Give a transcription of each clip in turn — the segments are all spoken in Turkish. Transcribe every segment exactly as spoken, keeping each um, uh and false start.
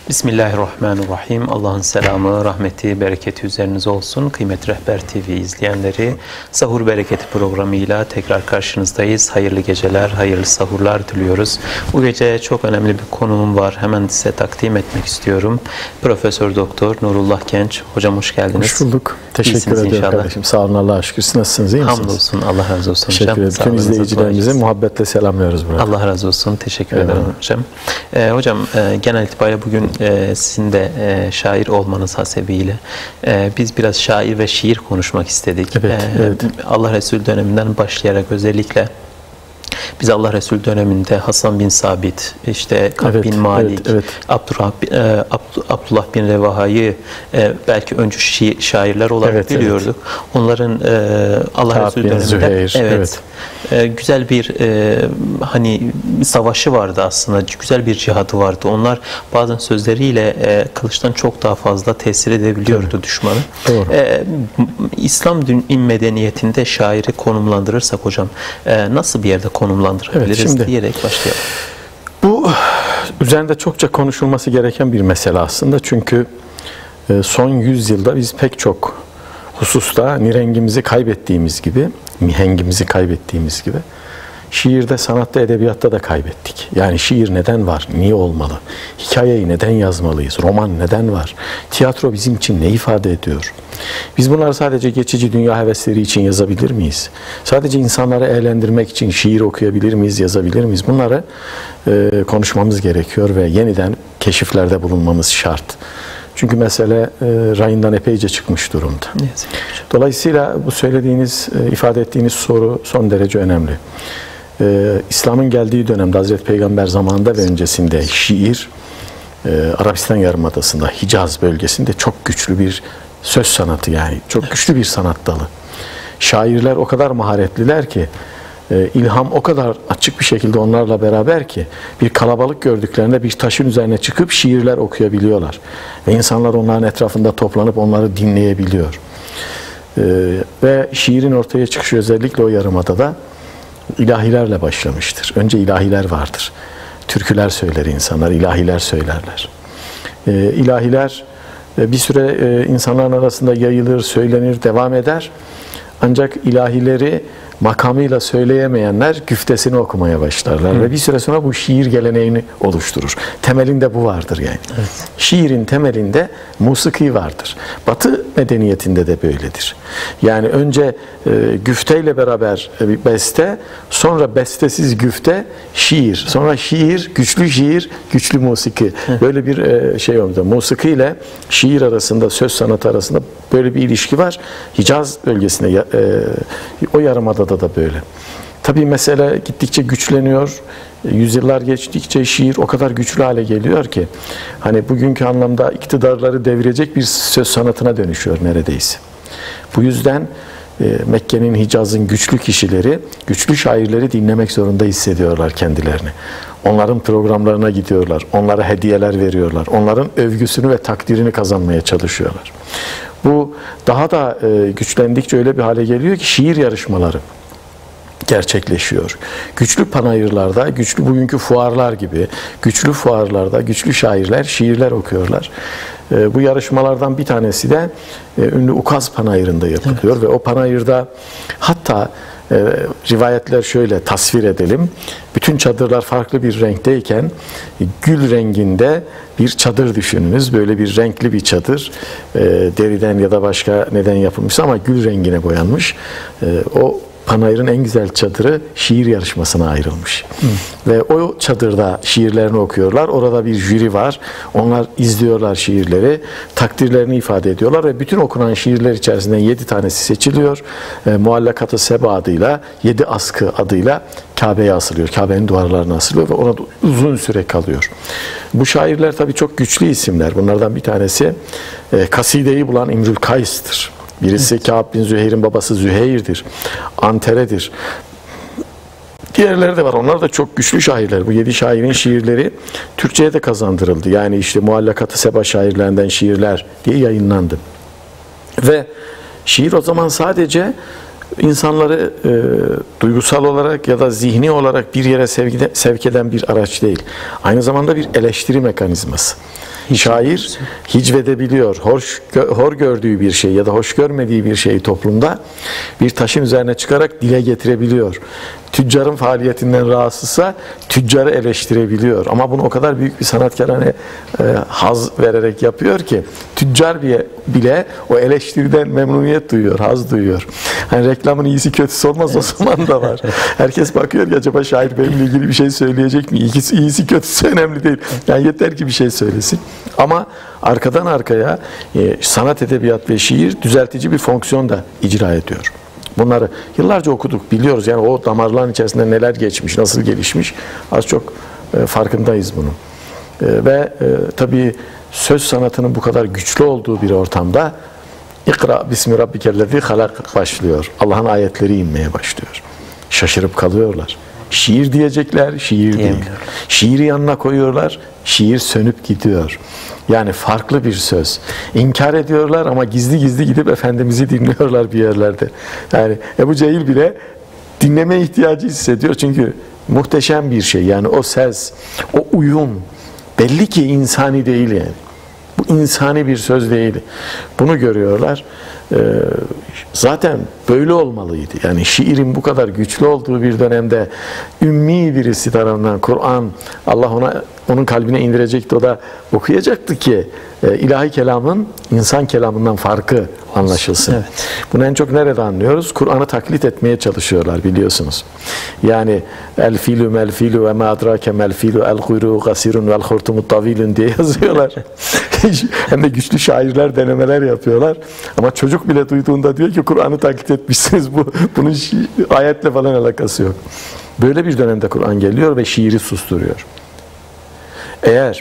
Bismillahirrahmanirrahim. Allah'ın selamı, rahmeti, bereketi üzerinize olsun. Kıymetli Rehber T V izleyenleri, Sahur Bereketi programıyla tekrar karşınızdayız. Hayırlı geceler, hayırlı sahurlar diliyoruz. Bu gece çok önemli bir konuğum var. Hemen size takdim etmek istiyorum. Profesör Doktor Nurullah Genç. Hocam hoş geldiniz. Hoş bulduk. Teşekkür İyisiniz ederim inşallah. kardeşim. Sağ olun, Allah'a şükür. Siz nasılsınız? İyi misiniz? Hamdolsun. Allah razı olsun Teşekkür hocam. ederim. Bütün izleyicilerimize muhabbetle selamlıyoruz burada. Allah razı olsun. Teşekkür Eyvallah. ederim hocam. Ee, hocam e, genel itibariyle bugün e, sizin de e, şair olmanız hasebiyle e, biz biraz şair ve şiir konuşmak istedik. Evet, E, evet. Allah Resulü döneminden başlayarak özellikle biz Allah Resulü döneminde Hasan bin Sabit, işte Kab Evet, bin Malik, evet, evet. Abdurrah, e, Abd- Abdullah bin Revaha'yı e, belki öncü şi- şairler olarak Evet, biliyorduk. Onların e, Allah Kab Resulü bin döneminde Züheyr, evet, evet. e, güzel bir e, hani savaşı vardı aslında. Güzel bir cihadı vardı. Onlar bazen sözleriyle e, kılıçtan çok daha fazla tesir edebiliyordu Tabii. düşmanı. Doğru. E, İslam dün medeniyetinde şairi konumlandırırsak hocam e, nasıl bir yerde konumlandırabiliriz Evet, şimdi- diyerek başlayalım. Bu üzerinde çokça konuşulması gereken bir mesele aslında. Çünkü e, son yüzyılda biz pek çok hususta nirengimizi kaybettiğimiz gibi, mihengimizi kaybettiğimiz gibi şiirde, sanatta, edebiyatta da kaybettik. Yani şiir neden var? Niye olmalı? Hikayeyi neden yazmalıyız? Roman neden var? Tiyatro bizim için ne ifade ediyor? Biz bunları sadece geçici dünya hevesleri için yazabilir miyiz? Sadece insanları eğlendirmek için şiir okuyabilir miyiz, yazabilir miyiz? Bunları e, konuşmamız gerekiyor ve yeniden keşiflerde bulunmamız şart. Çünkü mesele e, rayından epeyce çıkmış durumda. Ne yazık ki hocam. Dolayısıyla bu söylediğiniz, e, ifade ettiğiniz soru son derece önemli. Ee, İslam'ın geldiği dönemde Hazreti Peygamber zamanında ve öncesinde şiir e, Arabistan Yarımadası'nda, Hicaz bölgesinde çok güçlü bir söz sanatı, yani çok güçlü bir sanat dalı. Şairler o kadar maharetliler ki, e, ilham o kadar açık bir şekilde onlarla beraber ki bir kalabalık gördüklerinde bir taşın üzerine çıkıp şiirler okuyabiliyorlar. Ve insanlar onların etrafında toplanıp onları dinleyebiliyor. E, ve şiirin ortaya çıkışı özellikle o yarımadada ilahilerle başlamıştır. Önce ilahiler vardır. Türküler söyler insanlar, ilahiler söylerler. Ee, ilahiler e, bir süre e, insanların arasında yayılır, söylenir, devam eder. Ancak ilahileri makamıyla söyleyemeyenler güftesini okumaya başlarlar. Hı. Ve bir süre sonra bu şiir geleneğini oluşturur. Temelinde bu vardır yani. Evet. Şiirin temelinde musiki vardır. Batı medeniyetinde de böyledir. Yani önce e, güfteyle beraber e, bir beste, sonra bestesiz güfte, şiir. Sonra şiir, güçlü şiir, güçlü musiki. Hı. Böyle bir e, şey oldu. Musiki ile şiir arasında, söz sanatı arasında böyle bir ilişki var. Hicaz bölgesinde, e, o yarımada da böyle. Tabii mesele gittikçe güçleniyor. Yüzyıllar geçtikçe şiir o kadar güçlü hale geliyor ki hani bugünkü anlamda iktidarları devirecek bir söz sanatına dönüşüyor neredeyse. Bu yüzden e, Mekke'nin, Hicaz'ın güçlü kişileri, güçlü şairleri dinlemek zorunda hissediyorlar kendilerini. Onların programlarına gidiyorlar, onlara hediyeler veriyorlar, onların övgüsünü ve takdirini kazanmaya çalışıyorlar. Bu daha da e, güçlendikçe öyle bir hale geliyor ki şiir yarışmaları gerçekleşiyor. Güçlü panayırlarda, güçlü bugünkü fuarlar gibi, güçlü fuarlarda güçlü şairler şiirler okuyorlar. E, bu yarışmalardan bir tanesi de e, ünlü Ukaz Panayırı'nda yapılıyor. Evet. Ve o panayırda hatta e, rivayetler şöyle tasvir edelim. Bütün çadırlar farklı bir renkteyken e, gül renginde bir çadır düşününüz. Böyle bir renkli bir çadır. E, deriden ya da başka neden yapılmış ama gül rengine boyanmış. E, o panayırın en güzel çadırı şiir yarışmasına ayrılmış. Hı. Ve o çadırda şiirlerini okuyorlar. Orada bir jüri var. Onlar izliyorlar şiirleri. Takdirlerini ifade ediyorlar ve bütün okunan şiirler içerisinden yedi tanesi seçiliyor. E, Muallakat-ı Seba adıyla, yedi askı adıyla Kabe'ye asılıyor. Kabe'nin duvarlarına asılıyor ve orada uzun süre kalıyor. Bu şairler tabii çok güçlü isimler. Bunlardan bir tanesi e, kasideyi bulan İmrül Kays'tır. Birisi evet. Kâb bin Züheyr'in babası Züheyr'dir. Antere'dir. Diğerleri de var. Onlar da çok güçlü şairler. Bu yedi şairin şiirleri Türkçe'ye de kazandırıldı. Yani işte Muallakat-ı Seba şairlerinden şiirler diye yayınlandı. Ve şiir o zaman sadece insanları e, duygusal olarak ya da zihni olarak bir yere sevk eden bir araç değil. Aynı zamanda bir eleştiri mekanizması. Şair hicvedebiliyor. Hoş, hor gördüğü bir şey ya da hoş görmediği bir şeyi toplumda bir taşın üzerine çıkarak dile getirebiliyor. Tüccarın faaliyetinden rahatsızsa tüccarı eleştirebiliyor. Ama bunu o kadar büyük bir sanatkar hani e, haz vererek yapıyor ki tüccar bile, bile o eleştiriden memnuniyet duyuyor, haz duyuyor. Hani reklamın iyisi kötüsü olmaz, evet. O zaman da var. Herkes bakıyor ki acaba şair benimle ilgili bir şey söyleyecek mi? İyisi, iyisi kötüsü önemli değil. Yani yeter ki bir şey söylesin. Ama arkadan arkaya e, sanat, edebiyat ve şiir düzeltici bir fonksiyon da icra ediyor. Bunları yıllarca okuduk, biliyoruz. Yani o damarların içerisinde neler geçmiş, nasıl gelişmiş az çok e, farkındayız bunun. E, ve e, tabii söz sanatının bu kadar güçlü olduğu bir ortamda İkra bismi rabbikellezî halak başlıyor. Allah'ın ayetleri inmeye başlıyor. Şaşırıp kalıyorlar. Şiir diyecekler, şiir değil. Şiiri yanına koyuyorlar, şiir sönüp gidiyor. Yani farklı bir söz. İnkar ediyorlar ama gizli gizli gidip Efendimiz'i dinliyorlar bir yerlerde. Yani Ebu Cehil bile dinleme ihtiyacı hissediyor. Çünkü muhteşem bir şey. Yani o ses, o uyum belli ki insani değil yani. Bu insani bir söz değil. Bunu görüyorlar. Ee, zaten böyle olmalıydı. Yani şiirin bu kadar güçlü olduğu bir dönemde ümmi birisi tarafından Kur'an Allah ona onun kalbine indirecekti. O da okuyacaktı ki e, ilahi kelamın insan kelamından farkı anlaşılsın. Evet. Bunu en çok nerede anlıyoruz? Kur'an'ı taklit etmeye çalışıyorlar biliyorsunuz. Yani el filu mel filu ve ma adrake mel filu el kuyruğu gasirun vel hortumu tavilun diye yazıyorlar. Hem de güçlü şairler denemeler yapıyorlar. Ama çocuk bile duyduğunda diyor ki Kur'an'ı taklit etmişsiniz. Bu, bunun ayetle falan alakası yok. Böyle bir dönemde Kur'an geliyor ve şiiri susturuyor. Eğer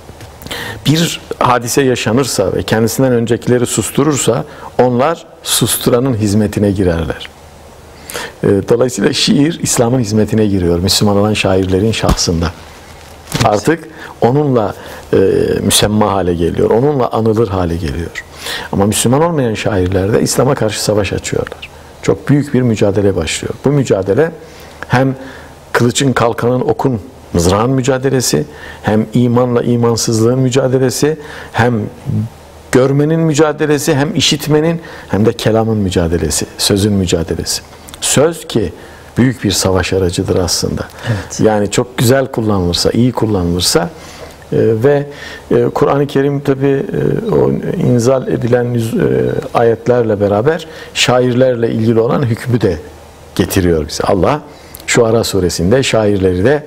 bir hadise yaşanırsa ve kendisinden öncekileri susturursa onlar susturanın hizmetine girerler. Dolayısıyla şiir İslam'ın hizmetine giriyor. Müslüman olan şairlerin şahsında. Artık onunla e, müsemma hale geliyor. Onunla anılır hale geliyor. Ama Müslüman olmayan şairler de İslam'a karşı savaş açıyorlar. Çok büyük bir mücadele başlıyor. Bu mücadele hem kılıçın, kalkanın, okun, mızrağın mücadelesi, hem imanla imansızlığın mücadelesi, hem görmenin mücadelesi, hem işitmenin, hem de kelamın mücadelesi, sözün mücadelesi. Söz ki büyük bir savaş aracıdır aslında. Evet. Yani çok güzel kullanılırsa, iyi kullanılırsa e, ve e, Kur'an-ı Kerim tabi e, o inzal edilen e, ayetlerle beraber şairlerle ilgili olan hükmü de getiriyor bize. Allah Şuara suresinde şairleri de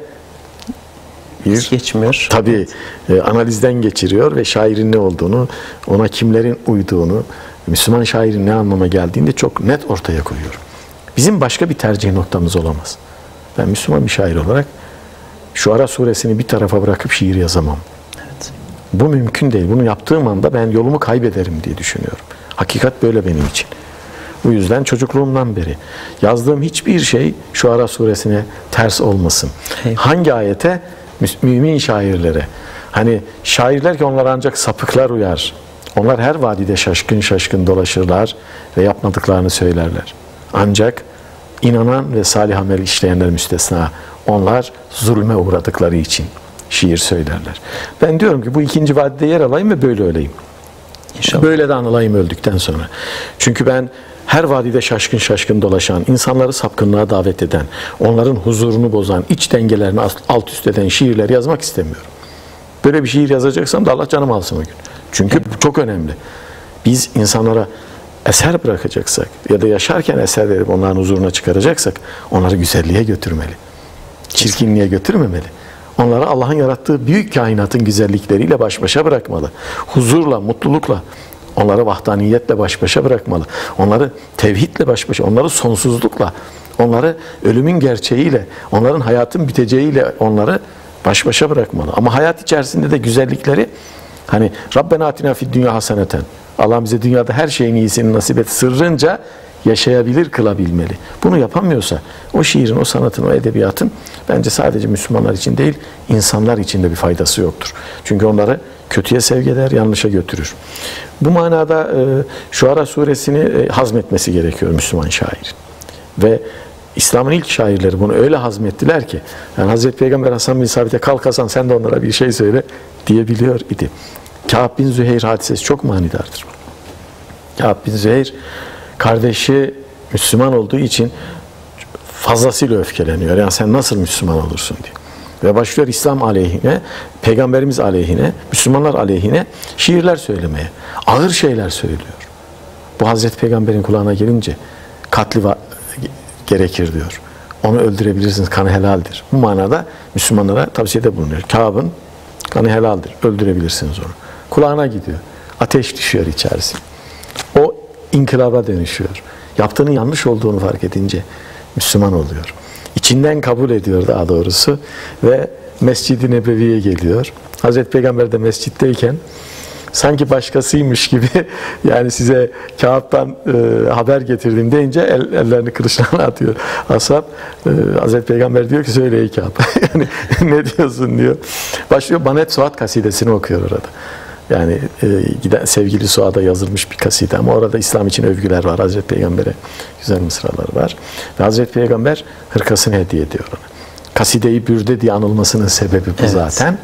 bir geçmiyor. Tabii e, analizden geçiriyor ve şairin ne olduğunu, ona kimlerin uyduğunu, Müslüman şairin ne anlama geldiğini de çok net ortaya koyuyor. Bizim başka bir tercih noktamız olamaz. Ben Müslüman bir şair olarak Şuara suresini bir tarafa bırakıp şiir yazamam. Evet. Bu mümkün değil. Bunu yaptığım anda ben yolumu kaybederim diye düşünüyorum. Hakikat böyle benim için. Bu yüzden çocukluğumdan beri yazdığım hiçbir şey Şuara suresine ters olmasın. Eyvallah. Hangi ayete? Mümin şairlere. Hani şairler ki onlar ancak sapıklar uyar. Onlar her vadide şaşkın şaşkın dolaşırlar ve yapmadıklarını söylerler. Ancak inanan ve salih amel işleyenler müstesna. Onlar zulme uğradıkları için şiir söylerler. Ben diyorum ki bu ikinci vadide yer alayım ve böyle öleyim. İnşallah. Böyle de anılayım öldükten sonra. Çünkü ben her vadide şaşkın şaşkın dolaşan, insanları sapkınlığa davet eden, onların huzurunu bozan, iç dengelerini alt üst eden şiirler yazmak istemiyorum. Böyle bir şiir yazacaksam da Allah canımı alsın o gün. Çünkü bu çok önemli. Biz insanlara eser bırakacaksak ya da yaşarken eser verip onların huzuruna çıkaracaksak onları güzelliğe götürmeli. Çirkinliğe götürmemeli. Onları Allah'ın yarattığı büyük kainatın güzellikleriyle baş başa bırakmalı. Huzurla, mutlulukla, onları vahdaniyetle baş başa bırakmalı. Onları tevhidle baş başa, onları sonsuzlukla, onları ölümün gerçeğiyle, onların hayatın biteceğiyle onları baş başa bırakmalı. Ama hayat içerisinde de güzellikleri hani Rabbena atina fid dünya haseneten. Allah bize dünyada her şeyin iyisini nasip et sırrınca yaşayabilir kılabilmeli. Bunu yapamıyorsa o şiirin, o sanatın, o edebiyatın bence sadece Müslümanlar için değil, insanlar için de bir faydası yoktur. Çünkü onları kötüye sevk eder, yanlışa götürür. Bu manada e, Şuara suresini e, hazmetmesi gerekiyor Müslüman şairin. Ve İslam'ın ilk şairleri bunu öyle hazmettiler ki yani Hazreti Peygamber Hasan bin Sabit'e kalk Hasan sen de onlara bir şey söyle diyebiliyor idi. Kâb bin Züheyr hadisesi çok manidardır. Kâb bin Züheyr kardeşi Müslüman olduğu için fazlasıyla öfkeleniyor. Yani sen nasıl Müslüman olursun diye. Ve başlıyor İslam aleyhine, Peygamberimiz aleyhine, Müslümanlar aleyhine şiirler söylemeye. Ağır şeyler söylüyor. Bu Hazreti Peygamber'in kulağına gelince katli gerekir diyor. Onu öldürebilirsiniz, kanı helaldir. Bu manada Müslümanlara tavsiyede bulunuyor. Kâb'ın kanı helaldir, öldürebilirsiniz onu. Kulağına gidiyor. Ateş düşüyor içerisine. O inkılaba dönüşüyor. Yaptığının yanlış olduğunu fark edince Müslüman oluyor. İçinden kabul ediyor daha doğrusu ve Mescid-i Nebevi'ye geliyor. Hazreti Peygamber de mescitteyken sanki başkasıymış gibi yani size Kâb'dan e, haber getirdim deyince el, ellerini kılıçlarına atıyor ashab. E, Hazreti Peygamber diyor ki söyle ey Kâb. Yani ne diyorsun diyor. Başlıyor Banet Suat kasidesini okuyor orada. Yani e, giden, sevgili Suad'a yazılmış bir kaside ama orada İslam için övgüler var. Hazreti Peygamber'e güzel mısralar var. Ve Hazreti Peygamber hırkasını hediye ediyor ona. Kaside-i Bürde diye anılmasının sebebi bu evet. zaten.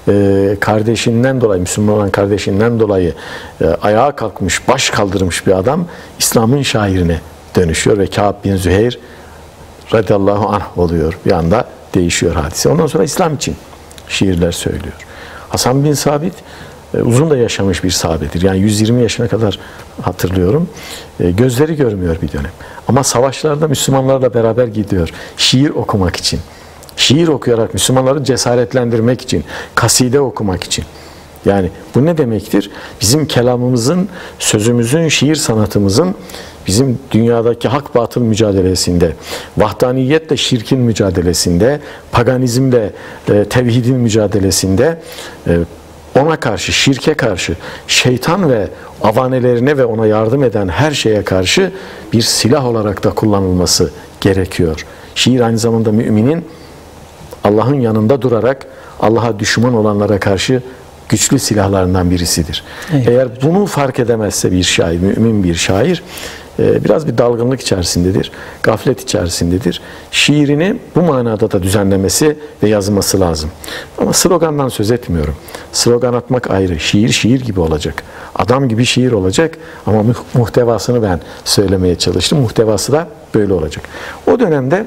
Ee, kardeşinden dolayı, Müslüman olan kardeşinden dolayı e, ayağa kalkmış, baş kaldırmış bir adam İslam'ın şairine dönüşüyor ve Kâb bin Züheyr radıyallahu anh oluyor. Bir anda değişiyor hadise. Ondan sonra İslam için şiirler söylüyor. Hasan bin Sabit e, uzun da yaşamış bir sahabedir. Yani yüz yirmi yaşına kadar hatırlıyorum. E, gözleri görmüyor bir dönem. Ama savaşlarda Müslümanlarla beraber gidiyor. Şiir okumak için. Şiir okuyarak Müslümanları cesaretlendirmek için, kaside okumak için. Yani bu ne demektir? Bizim kelamımızın, sözümüzün, şiir sanatımızın bizim dünyadaki hak batıl mücadelesinde, vahdaniyetle şirkin mücadelesinde, paganizmle e, tevhidin mücadelesinde e, ona karşı, şirke karşı, şeytan ve avanelerine ve ona yardım eden her şeye karşı bir silah olarak da kullanılması gerekiyor. Şiir aynı zamanda müminin Allah'ın yanında durarak Allah'a düşman olanlara karşı güçlü silahlarından birisidir. Evet. Eğer bunu fark edemezse bir şair, mümin bir şair biraz bir dalgınlık içerisindedir, gaflet içerisindedir. Şiirini bu manada da düzenlemesi ve yazması lazım. Ama slogandan söz etmiyorum. Slogan atmak ayrı. Şiir şiir gibi olacak. Adam gibi şiir olacak ama muhtevasını ben söylemeye çalıştım. Muhtevası da böyle olacak. O dönemde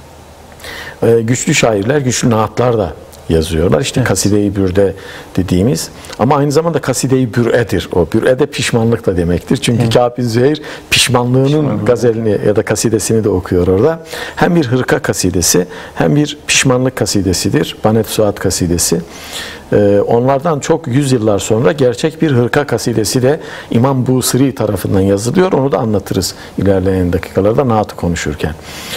güçlü şairler, güçlü naatlar da yazıyorlar. İşte evet. Kaside-i Bürde dediğimiz ama aynı zamanda Kaside-i Bür'edir. O Bür'e de pişmanlık da demektir. Çünkü evet. Kâb bin Züheyr pişmanlığının Pişmanlık. gazelini ya da kasidesini de okuyor orada. Hem bir hırka kasidesi hem bir pişmanlık kasidesidir. Banet Suat kasidesi. Ee, onlardan çok yüzyıllar sonra gerçek bir hırka kasidesi de İmam Busiri tarafından yazılıyor. Onu da anlatırız ilerleyen dakikalarda naatı konuşurken.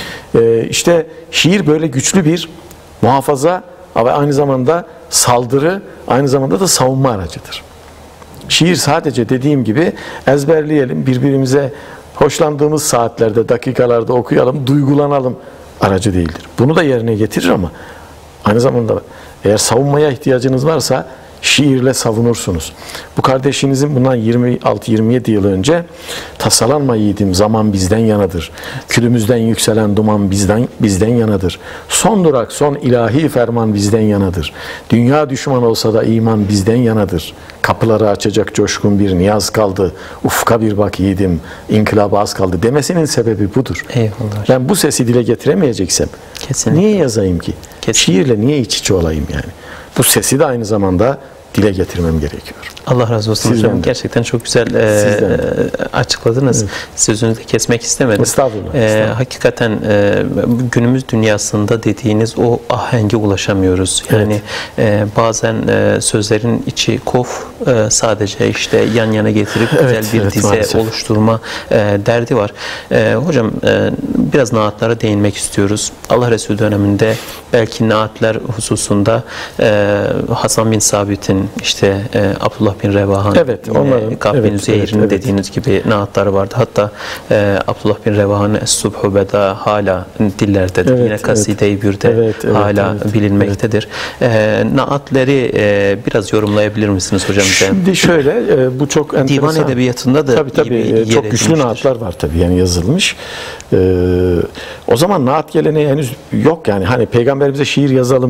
Ee, işte şiir böyle güçlü bir muhafaza ve aynı zamanda saldırı, aynı zamanda da savunma aracıdır. Şiir sadece dediğim gibi ezberleyelim, birbirimize hoşlandığımız saatlerde, dakikalarda okuyalım, duygulanalım aracı değildir. Bunu da yerine getirir ama aynı zamanda eğer savunmaya ihtiyacınız varsa şiirle savunursunuz. Bu kardeşinizin bundan yirmi altı yirmi yedi yıl önce tasalanma yiğidim zaman bizden yanadır. Külümüzden yükselen duman bizden bizden yanadır. Son durak son ilahi ferman bizden yanadır. Dünya düşman olsa da iman bizden yanadır. Kapıları açacak coşkun bir niyaz kaldı. Ufka bir bak yiğidim, inkılaba az kaldı demesinin sebebi budur. Eyvallah. Ben bu sesi dile getiremeyeceksem kesinlikle niye yazayım ki? Kesinlikle. Şiirle niye iç içe olayım yani? Bu sesi de aynı zamanda dile getirmem gerekiyor. Allah razı olsun Sizden hocam. De. Gerçekten çok güzel e, açıkladınız. Evet. Sözünüzü de kesmek istemedim. Estağfurullah. E, estağfurullah. Hakikaten e, günümüz dünyasında dediğiniz o ahenge ulaşamıyoruz. Yani evet. e, bazen e, sözlerin içi kof e, sadece işte yan yana getirip güzel evet, bir evet, dize maalesef. oluşturma e, derdi var. E, hocam e, biraz naatlara değinmek istiyoruz. Allah Resulü döneminde belki naatler hususunda e, Hasan bin Sabit'in işte e, Abdullah bin Revaha'nın, evet, onların, Kâb bin evet, Züheyr'in evet, dediğiniz evet. gibi naatları vardı. Hatta e, Abdullah bin Revaha'nın Es-Subhu Beda hala dillerdedir. Evet, Yine Kaside-i Bürde evet, evet, hala evet, bilinmektedir. Evet. E, naatleri e, biraz yorumlayabilir misiniz hocam? Şimdi şöyle, e, bu çok enteresan. Divan edebiyatında da tabii, tabii, iyi bir çok güçlü naatlar var tabii yani yazılmış. E, o zaman naat geleneği henüz yok yani. Hani peygamberimize şiir yazalım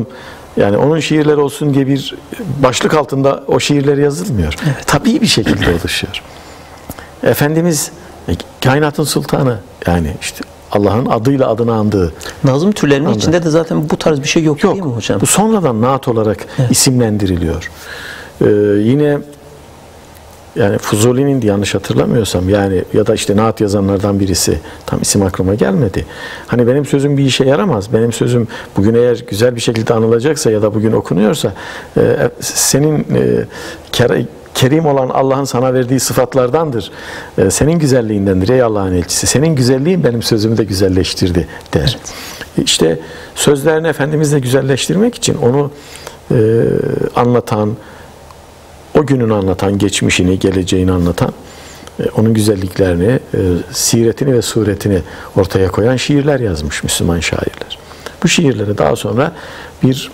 Yani onun şiirleri olsun diye bir başlık altında o şiirler yazılmıyor. Evet. Tabii bir şekilde oluşuyor. Efendimiz kainatın sultanı, yani işte Allah'ın adıyla adını andığı. Nazım türlerinin andı. içinde de zaten bu tarz bir şey yok, yok değil mi hocam? Bu sonradan naat olarak evet. isimlendiriliyor. Ee, yine yani Fuzuli'nin de yanlış hatırlamıyorsam, yani ya da işte naat yazanlardan birisi, tam isim aklıma gelmedi. Hani benim sözüm bir işe yaramaz. Benim sözüm bugün eğer güzel bir şekilde anılacaksa ya da bugün okunuyorsa e, senin e, kere, kerim olan Allah'ın sana verdiği sıfatlardandır. E, senin güzelliğindendir ey Allah'ın elçisi. Senin güzelliğin benim sözümü de güzelleştirdi der. Evet. İşte sözlerini Efendimizle güzelleştirmek için onu e, anlatan, o gününü anlatan, geçmişini, geleceğini anlatan, onun güzelliklerini, siretini ve suretini ortaya koyan şiirler yazmış Müslüman şairler. Bu şiirlere daha sonra bir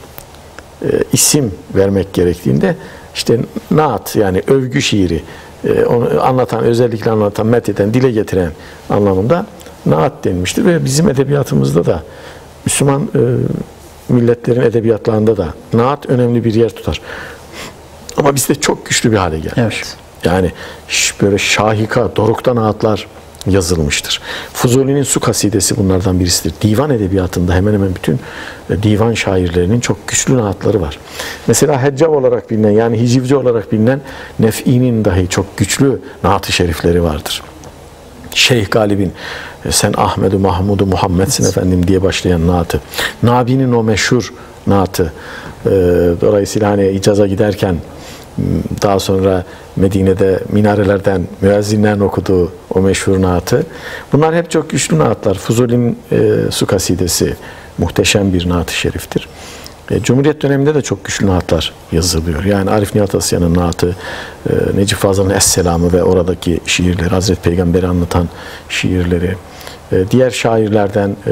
isim vermek gerektiğinde işte naat, yani övgü şiiri, onu anlatan, özellikle anlatan, metheden, dile getiren anlamında naat denmiştir ve bizim edebiyatımızda da, Müslüman milletlerin edebiyatlarında da naat önemli bir yer tutar. Ama bizde çok güçlü bir hale gelmiş. Evet. Yani böyle şahika, dorukta naatlar yazılmıştır. Fuzuli'nin Su kasidesi bunlardan birisidir. Divan edebiyatında hemen hemen bütün divan şairlerinin çok güçlü naatları var. Mesela Heccav olarak bilinen, yani hicivci olarak bilinen Nef'i'nin dahi çok güçlü naat-ı şerifleri vardır. Şeyh Galib'in sen Ahmed-u Mahmud-u Muhammed'sin evet. efendim diye başlayan naatı. Nabi'nin o meşhur naatı. Dolayısıyla hani İcaz'a giderken daha sonra Medine'de minarelerden müezzinlerin okuduğu o meşhur naatı. Bunlar hep çok güçlü naatlar. Fuzuli'nin e, Su kasidesi muhteşem bir naat-ı şeriftir. E, Cumhuriyet döneminde de çok güçlü naatlar yazılıyor. Yani Arif Nihat Asyan'ın naatı, e, Necip Fazıl'ın Es-Selam'ı ve oradaki şiirleri, Hazreti Peygamber'i anlatan şiirleri, e, diğer şairlerden e,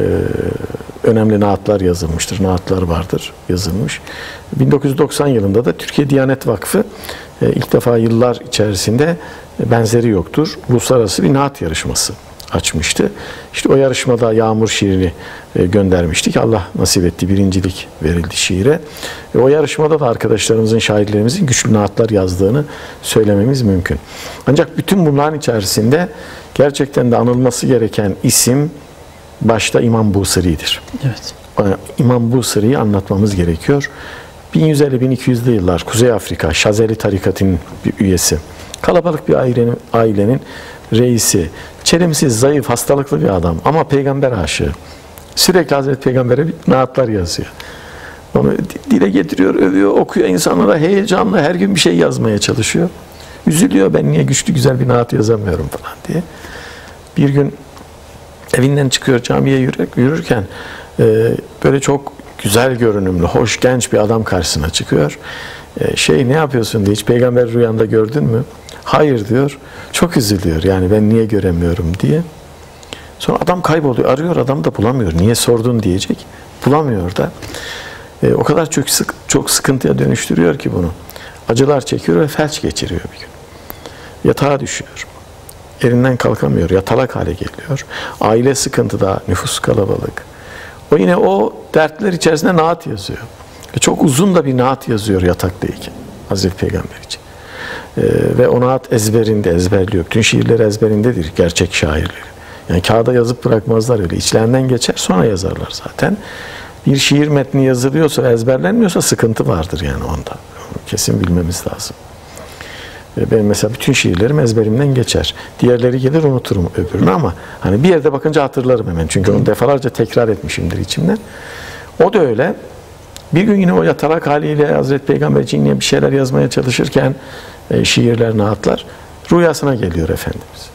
önemli naatlar yazılmıştır. Naatlar vardır, yazılmış. bin dokuz yüz doksan yılında da Türkiye Diyanet Vakfı e, ilk defa yıllar içerisinde e, benzeri yoktur, uluslararası bir naat yarışması açmıştı. İşte o yarışmada Yağmur şiirini e, göndermiştik. Allah nasip etti, birincilik verildi şiire. E, o yarışmada da arkadaşlarımızın, şairlerimizin güçlü naatlar yazdığını söylememiz mümkün. Ancak bütün bunların içerisinde gerçekten de anılması gereken isim başta İmam Busiri'dir. Evet. İmam Busiri'yi anlatmamız gerekiyor. bin yüz elli bin iki yüzlü yıllar Kuzey Afrika Şazeli tarikatının bir üyesi. Kalabalık bir ailenin, ailenin reisi. Çelimsiz, zayıf, hastalıklı bir adam ama peygamber aşığı. Sürekli Hazreti Peygamber'e naatlar yazıyor. Onu dile getiriyor, övüyor, okuyor, insanlara heyecanlı, her gün bir şey yazmaya çalışıyor. Üzülüyor, ben niye güçlü güzel bir naat yazamıyorum falan diye. Bir gün evinden çıkıyor, camiye yürür, yürürken e, böyle çok güzel görünümlü, hoş, genç bir adam karşısına çıkıyor. E, şey ne yapıyorsun diye, hiç peygamber rüyanda gördün mü? Hayır diyor. Çok üzülüyor, yani ben niye göremiyorum diye. Sonra adam kayboluyor, arıyor, adam da bulamıyor. Niye sordun diyecek. Bulamıyor da. E, o kadar çok, sık, çok sıkıntıya dönüştürüyor ki bunu. Acılar çekiyor ve felç geçiriyor bir gün. Yatağa düşüyor. Yerinden kalkamıyor, yatalak hale geliyor. Aile sıkıntıda, nüfus kalabalık. O yine o dertler içerisinde naat yazıyor. E çok uzun da bir naat yazıyor yataktayken Hazreti Peygamber için. E, ve o naat ezberinde, ezberliyor. Bütün şiirleri ezberindedir gerçek şairleri. Yani kağıda yazıp bırakmazlar öyle. İçlerinden geçer, sonra yazarlar zaten. Bir şiir metni yazılıyorsa ve ezberlenmiyorsa sıkıntı vardır yani onda. Kesin bilmemiz lazım. Benim mesela bütün şiirlerim ezberimden geçer. Diğerleri gelir unuturum öbürünü ama hani bir yerde bakınca hatırlarım hemen. Çünkü onu defalarca tekrar etmişimdir içimden. O da öyle. Bir gün yine o yatalak haliyle Hazreti Peygamber için yine bir şeyler yazmaya çalışırken e, şiirler, naatlar rüyasına geliyor Efendimiz.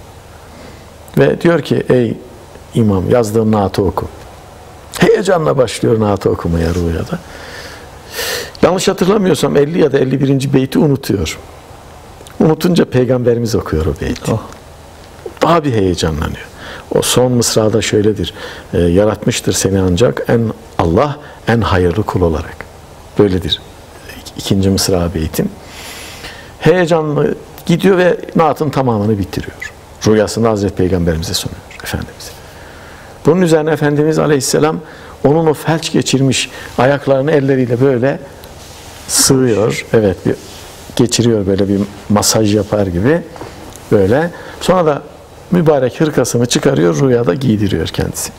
Ve diyor ki ey imam yazdığın naatı oku. Heyecanla başlıyor naatı okumaya rüyada. Yanlış hatırlamıyorsam elli ya da elli birinci beyti unutuyor. Unutunca Peygamberimiz okuyor o beyti. Oh. Daha bir heyecanlanıyor. O son mısrada şöyledir. E, yaratmıştır seni ancak en Allah en hayırlı kul olarak. Böyledir. İkinci mısra beytin. Heyecanlı gidiyor ve naatın tamamını bitiriyor. Rüyasında Hazreti Peygamberimize sunuyor. Efendimiz. Bunun üzerine Efendimiz Aleyhisselam onun o felç geçirmiş ayaklarını elleriyle böyle sığıyor. Evet, bir geçiriyor, böyle bir masaj yapar gibi böyle. Sonra da mübarek hırkasını çıkarıyor, rüyada giydiriyor kendisi.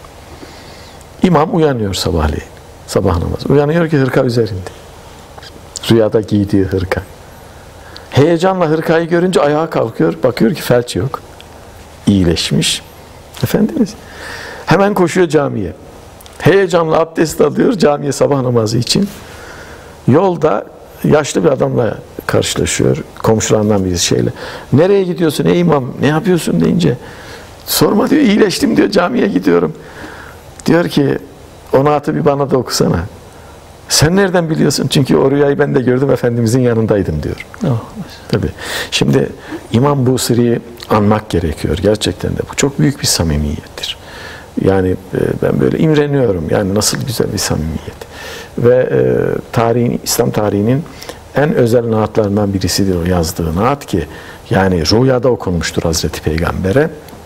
İmam uyanıyor sabahleyin. Sabah namazı. Uyanıyor ki hırka üzerinde. Rüyada giydiği hırka. Heyecanla hırkayı görünce ayağa kalkıyor. Bakıyor ki felç yok. İyileşmiş. Efendimiz. Hemen koşuyor camiye. Heyecanla abdest alıyor camiye sabah namazı için. Yolda yaşlı bir adamla karşılaşıyor. Komşularından birisi şeyle. Nereye gidiyorsun ey imam? Ne yapıyorsun deyince. Sorma diyor, iyileştim diyor, camiye gidiyorum. Diyor ki o naatı bir bana da okusana. Sen nereden biliyorsun? Çünkü o rüyayı ben de gördüm, Efendimizin yanındaydım diyor. Oh. Tabii. Şimdi İmam Busiri'yi anmak gerekiyor. Gerçekten de bu çok büyük bir samimiyettir. Yani ben böyle imreniyorum. Yani nasıl güzel bir samimiyet. Ve e, tarihin, İslam tarihinin en özel naatlarından birisidir o yazdığı naat ki yani rüyada okunmuştur Hazreti Peygamber'e.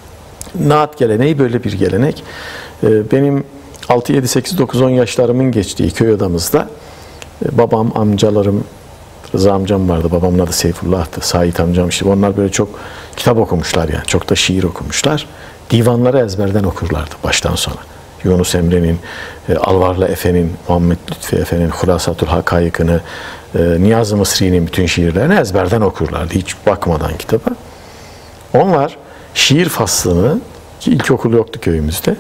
Naat geleneği böyle bir gelenek. E, benim altı, yedi, sekiz, dokuz, on yaşlarımın geçtiği köy odamızda e, babam, amcalarım, Rıza amcam vardı, babamın adı Seyfullah'tı, Sait amcam, işte onlar böyle çok kitap okumuşlar yani, çok da şiir okumuşlar. Divanları ezberden okurlardı baştan sona. Yunus Emre'nin, e, Alvarlı Efe'nin, Muhammed Lütfi Efe'nin Hulasatul Hakayık'ını, e, Niyazi Mısri'nin bütün şiirlerini ezberden okurlardı hiç bakmadan kitaba. Onlar şiir faslını, ki ilkokul yoktu köyümüzde,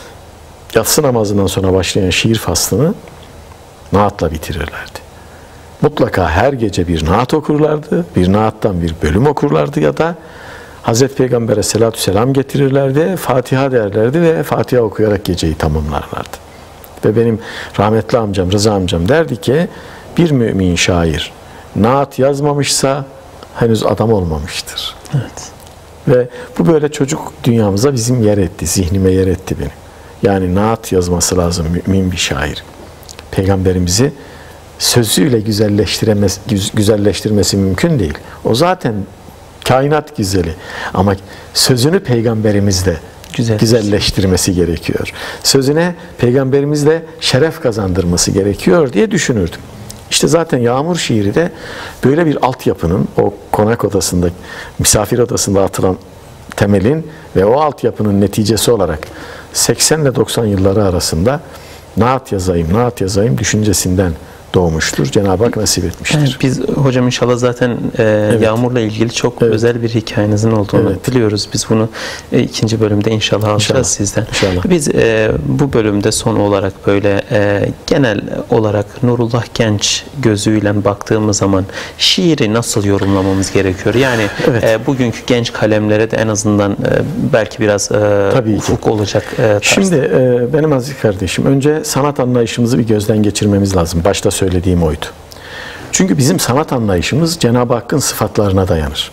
yatsı namazından sonra başlayan şiir faslını naatla bitirirlerdi. Mutlaka her gece bir naat okurlardı, bir naattan bir bölüm okurlardı ya da Hazreti Peygamber'e selatü selam getirirlerdi, Fatiha derlerdi ve Fatiha okuyarak geceyi tamamlarlardı. Ve benim rahmetli amcam, Rıza amcam derdi ki, bir mümin şair naat yazmamışsa henüz adam olmamıştır. Evet. Ve bu böyle çocuk dünyamıza bizim yer etti, zihnime yer etti benim. Yani naat yazması lazım mümin bir şair. Peygamberimizi sözüyle güzelleştiremez, güzelleştirmesi mümkün değil. O zaten kainat güzeli. Ama sözünü peygamberimizle güzelleştirmesi gerekiyor. Sözüne peygamberimizle şeref kazandırması gerekiyor diye düşünürdüm. İşte zaten Yağmur şiiri de böyle bir altyapının, o konak odasında, misafir odasında atılan temelin ve o altyapının neticesi olarak seksen ile doksan yılları arasında naat yazayım, naat yazayım düşüncesinden doğmuştur. Cenab-ı Hak nasip etmiştir. Evet, biz hocam inşallah zaten e, evet. Yağmur'la ilgili çok evet. özel bir hikayenizin olduğunu evet. biliyoruz. Biz bunu e, ikinci bölümde inşallah alacağız inşallah. sizden. İnşallah. Biz e, bu bölümde son olarak böyle e, genel olarak Nurullah Genç gözüyle baktığımız zaman şiiri nasıl yorumlamamız gerekiyor? Yani evet. e, bugünkü genç kalemlere de en azından e, belki biraz e, ufuk ki. olacak e, tarzda. Şimdi e, benim aziz kardeşim, önce sanat anlayışımızı bir gözden geçirmemiz lazım. Başta söylediğim oydu. Çünkü bizim sanat anlayışımız Cenab-ı Hakk'ın sıfatlarına dayanır.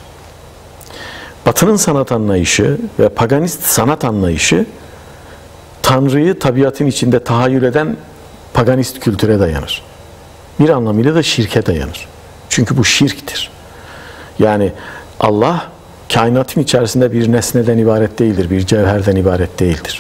Batı'nın sanat anlayışı ve paganist sanat anlayışı Tanrı'yı tabiatın içinde tahayyül eden paganist kültüre dayanır. Bir anlamıyla da şirke dayanır. Çünkü bu şirktir. Yani Allah kainatın içerisinde bir nesneden ibaret değildir, bir cevherden ibaret değildir.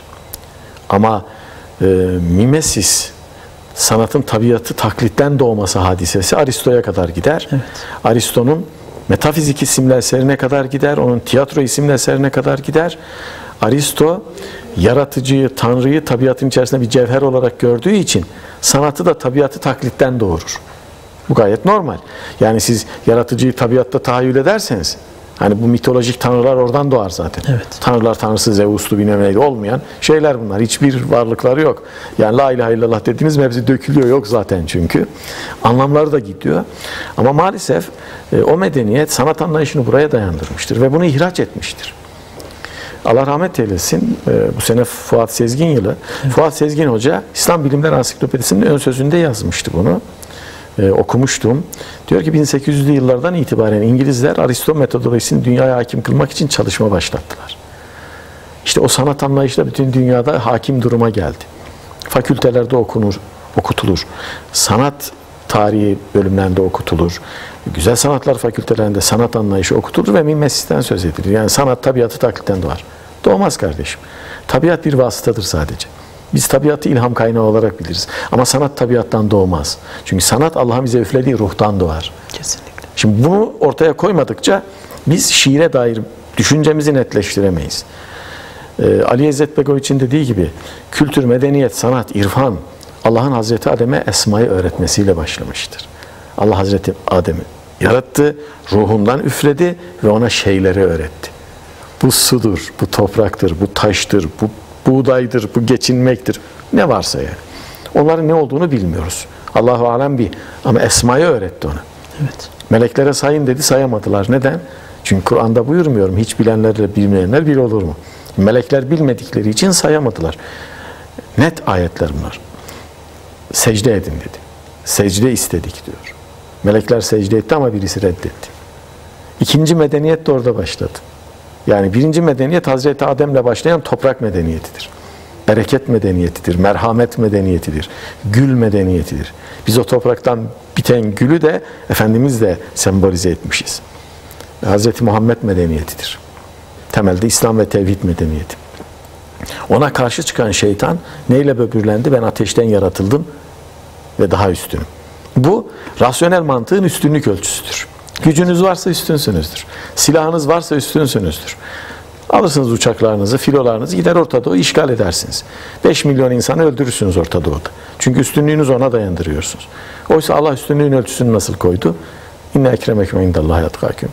Ama e, mimesis, sanatın tabiatı taklitten doğması hadisesi Aristo'ya kadar gider. Evet. Aristo'nun metafizik isimli eserine kadar gider, onun tiyatro isimli eserine kadar gider. Aristo yaratıcıyı, Tanrı'yı tabiatın içerisinde bir cevher olarak gördüğü için sanatı da tabiatı taklitten doğurur. Bu gayet normal. Yani siz yaratıcıyı tabiatta tahayyül ederseniz, hani bu mitolojik tanrılar oradan doğar zaten. Evet. Tanrılar tanrısı Zeus'lu bilmem neydi olmayan şeyler bunlar. Hiçbir varlıkları yok. Yani la ilahe illallah dediğiniz hepsi dökülüyor, yok zaten çünkü. Anlamları da gidiyor. Ama maalesef e, o medeniyet sanat anlayışını buraya dayandırmıştır ve bunu ihraç etmiştir. Allah rahmet eylesin. E, bu sene Fuat Sezgin yılı. Evet. Fuat Sezgin Hoca İslam Bilimler Ansiklopedisi'nin ön sözünde yazmıştı bunu. Ee, okumuştum. Diyor ki bin sekiz yüzlü yıllardan itibaren İngilizler Aristo metodolojisini dünyaya hakim kılmak için çalışma başlattılar. İşte o sanat anlayışı da bütün dünyada hakim duruma geldi. Fakültelerde okunur, okutulur. Sanat tarihi bölümlerinde okutulur. Güzel sanatlar fakültelerinde sanat anlayışı okutulur ve mimesisten söz edilir. Yani sanat tabiatı taklitten doğar. Doğmaz kardeşim. Tabiat bir vasıtadır sadece. Biz tabiatı ilham kaynağı olarak biliriz. Ama sanat tabiattan doğmaz. Çünkü sanat Allah'ın bize üflediği ruhtan doğar. Kesinlikle. Şimdi bunu ortaya koymadıkça biz şiire dair düşüncemizi netleştiremeyiz. Ee, Ali İzzet Begoviç'in dediği gibi kültür, medeniyet, sanat, irfan Allah'ın Hazreti Adem'e esmayı öğretmesiyle başlamıştır. Allah Hazreti Adem'i yarattı, ruhundan üfledi ve ona şeyleri öğretti. Bu sudur, bu topraktır, bu taştır, bu buğdaydır, bu geçinmektir. Ne varsa yani. Onların ne olduğunu bilmiyoruz. Allahu alem bir. Ama esmayı öğretti ona. Evet. Meleklere sayın dedi, sayamadılar. Neden? Çünkü Kur'an'da buyurmuyorum. Hiç bilenlerle bilmeyenler bir olur mu? Melekler bilmedikleri için sayamadılar. Net ayetler bunlar. Secde edin dedi. Secde istedik diyor. Melekler secde etti ama birisi reddetti. İkinci medeniyet de orada başladı. Yani birinci medeniyet Hazreti Adem'le başlayan toprak medeniyetidir. Bereket medeniyetidir, merhamet medeniyetidir, gül medeniyetidir. Biz o topraktan biten gülü de Efendimiz de sembolize etmişiz. Hazreti Muhammed medeniyetidir. Temelde İslam ve tevhid medeniyeti. Ona karşı çıkan şeytan neyle böbürlendi? Ben ateşten yaratıldım ve daha üstünüm. Bu rasyonel mantığın üstünlük ölçüsüdür. Gücünüz varsa üstünsünüzdür. Silahınız varsa üstünsünüzdür. Alırsınız uçaklarınızı, filolarınızı, gider Orta Doğu işgal edersiniz. beş milyon insanı öldürürsünüz Orta Doğu'da. Çünkü üstünlüğünüzü ona dayandırıyorsunuz. Oysa Allah üstünlüğün ölçüsünü nasıl koydu? İnne ekremekum indallahi yatkâküm.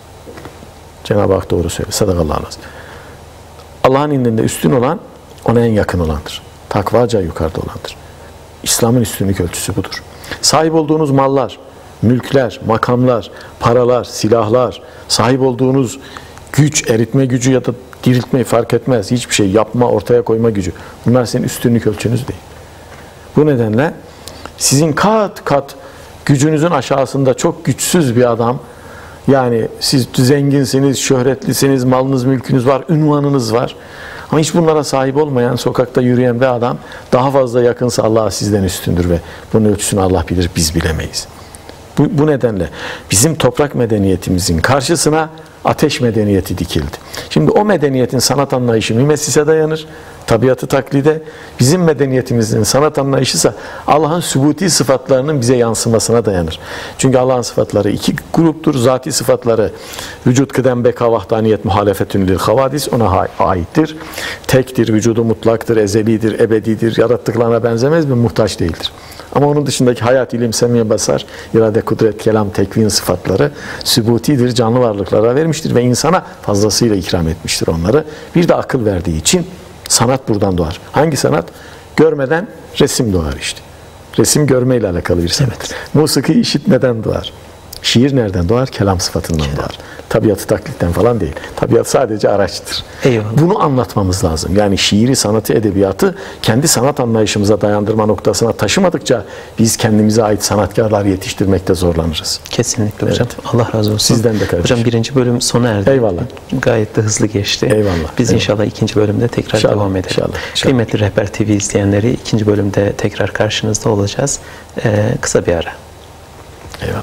Cenab-ı Hak doğru söylüyor. Sadakallahu aleyhi. Allah'ın indinde üstün olan ona en yakın olandır. Takvaca yukarıda olandır. İslam'ın üstünlük ölçüsü budur. Sahip olduğunuz mallar, mülkler, makamlar, paralar, silahlar, sahip olduğunuz güç, eritme gücü ya da diriltmeyi fark etmez. Hiçbir şey yapma, ortaya koyma gücü. Bunlar senin üstünlük ölçünüz değil. Bu nedenle sizin kat kat gücünüzün aşağısında çok güçsüz bir adam, yani siz zenginsiniz, şöhretlisiniz, malınız, mülkünüz var, ünvanınız var. Ama hiç bunlara sahip olmayan, sokakta yürüyen bir adam daha fazla yakınsa Allah'a sizden üstündür ve bunun ölçüsünü Allah bilir, biz bilemeyiz. Bu, bu nedenle bizim toprak medeniyetimizin karşısına ateş medeniyeti dikildi. Şimdi o medeniyetin sanat anlayışı mimesise dayanır, tabiatı taklide. Bizim medeniyetimizin sanat anlayışı ise Allah'ın sübuti sıfatlarının bize yansımasına dayanır. Çünkü Allah'ın sıfatları iki gruptur. Zati sıfatları vücut, kıdem, beka, vahdaniyet, muhalefetün lil havadis ona aittir. Tektir, vücudu mutlaktır, ezelidir, ebedidir, yarattıklarına benzemez ve muhtaç değildir. Ama onun dışındaki hayat, ilim, semiye, basar, irade, kudret, kelam, tekvin sıfatları sübutidir, canlı varlıklara vermiştir ve insana fazlasıyla ikram etmiştir onları. Bir de akıl verdiği için sanat buradan doğar. Hangi sanat? Görmeden resim doğar işte. Resim görmeyle alakalı bir sanat. Evet. Musiki işitmeden doğar. Şiir nereden doğar? Kelam sıfatından Kelam. doğar. Tabiatı taklitten falan değil. Tabiat sadece araçtır. Eyvallah. Bunu anlatmamız lazım. Yani şiiri, sanatı, edebiyatı kendi sanat anlayışımıza dayandırma noktasına taşımadıkça biz kendimize ait sanatkarlar yetiştirmekte zorlanırız. Kesinlikle hocam. Evet. Allah razı olsun. Sizden de kardeşim. Hocam birinci bölüm sona erdi. Eyvallah. Gayet de hızlı geçti. Eyvallah. Biz Eyvallah. inşallah ikinci bölümde tekrar İnşallah. devam edelim. İnşallah. İnşallah. Kıymetli Rehber T V izleyenleri, ikinci bölümde tekrar karşınızda olacağız. Ee, kısa bir ara. Eyvallah.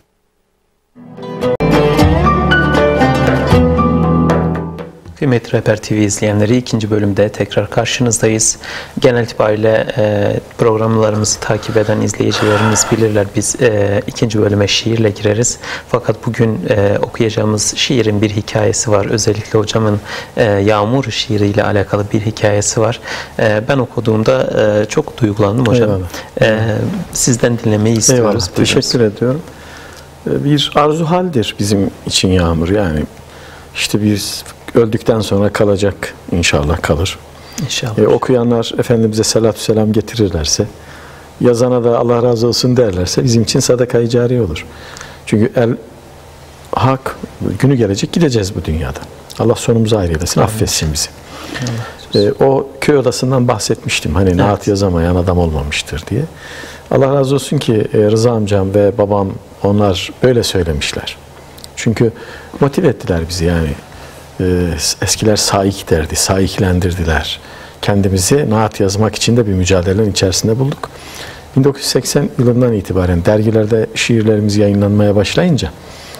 Kıymetli Rehber T V izleyenleri, ikinci bölümde tekrar karşınızdayız. Genel itibariyle e, programlarımızı takip eden izleyicilerimiz bilirler. Biz e, ikinci bölüme şiirle gireriz. Fakat bugün e, okuyacağımız şiirin bir hikayesi var. Özellikle hocamın e, Yağmur şiiriyle alakalı bir hikayesi var. E, ben okuduğumda e, çok duygulandım hocam. E, sizden dinlemeyi istiyoruz. Eyvallah. Teşekkür ediyorum. Bir arzu haldir bizim için Yağmur. Yani işte biz öldükten sonra kalacak, inşallah kalır. İnşallah. E, okuyanlar Efendimiz'e salatü selam getirirlerse, yazana da Allah razı olsun derlerse bizim için sadaka-i cariye olur. Çünkü el hak, günü gelecek, gideceğiz bu dünyadan. Allah sonumuzu hayır eylesin, affetsin bizi. E, o köy odasından bahsetmiştim. Hani evet. Naat yazamayan adam olmamıştır diye. Allah razı olsun ki e, Rıza amcam ve babam onlar böyle söylemişler. Çünkü motive ettiler bizi yani. Eskiler saik derdi, saiklendirdiler. Kendimizi naat yazmak için de bir mücadelenin içerisinde bulduk. bin dokuz yüz seksen yılından itibaren dergilerde şiirlerimiz yayınlanmaya başlayınca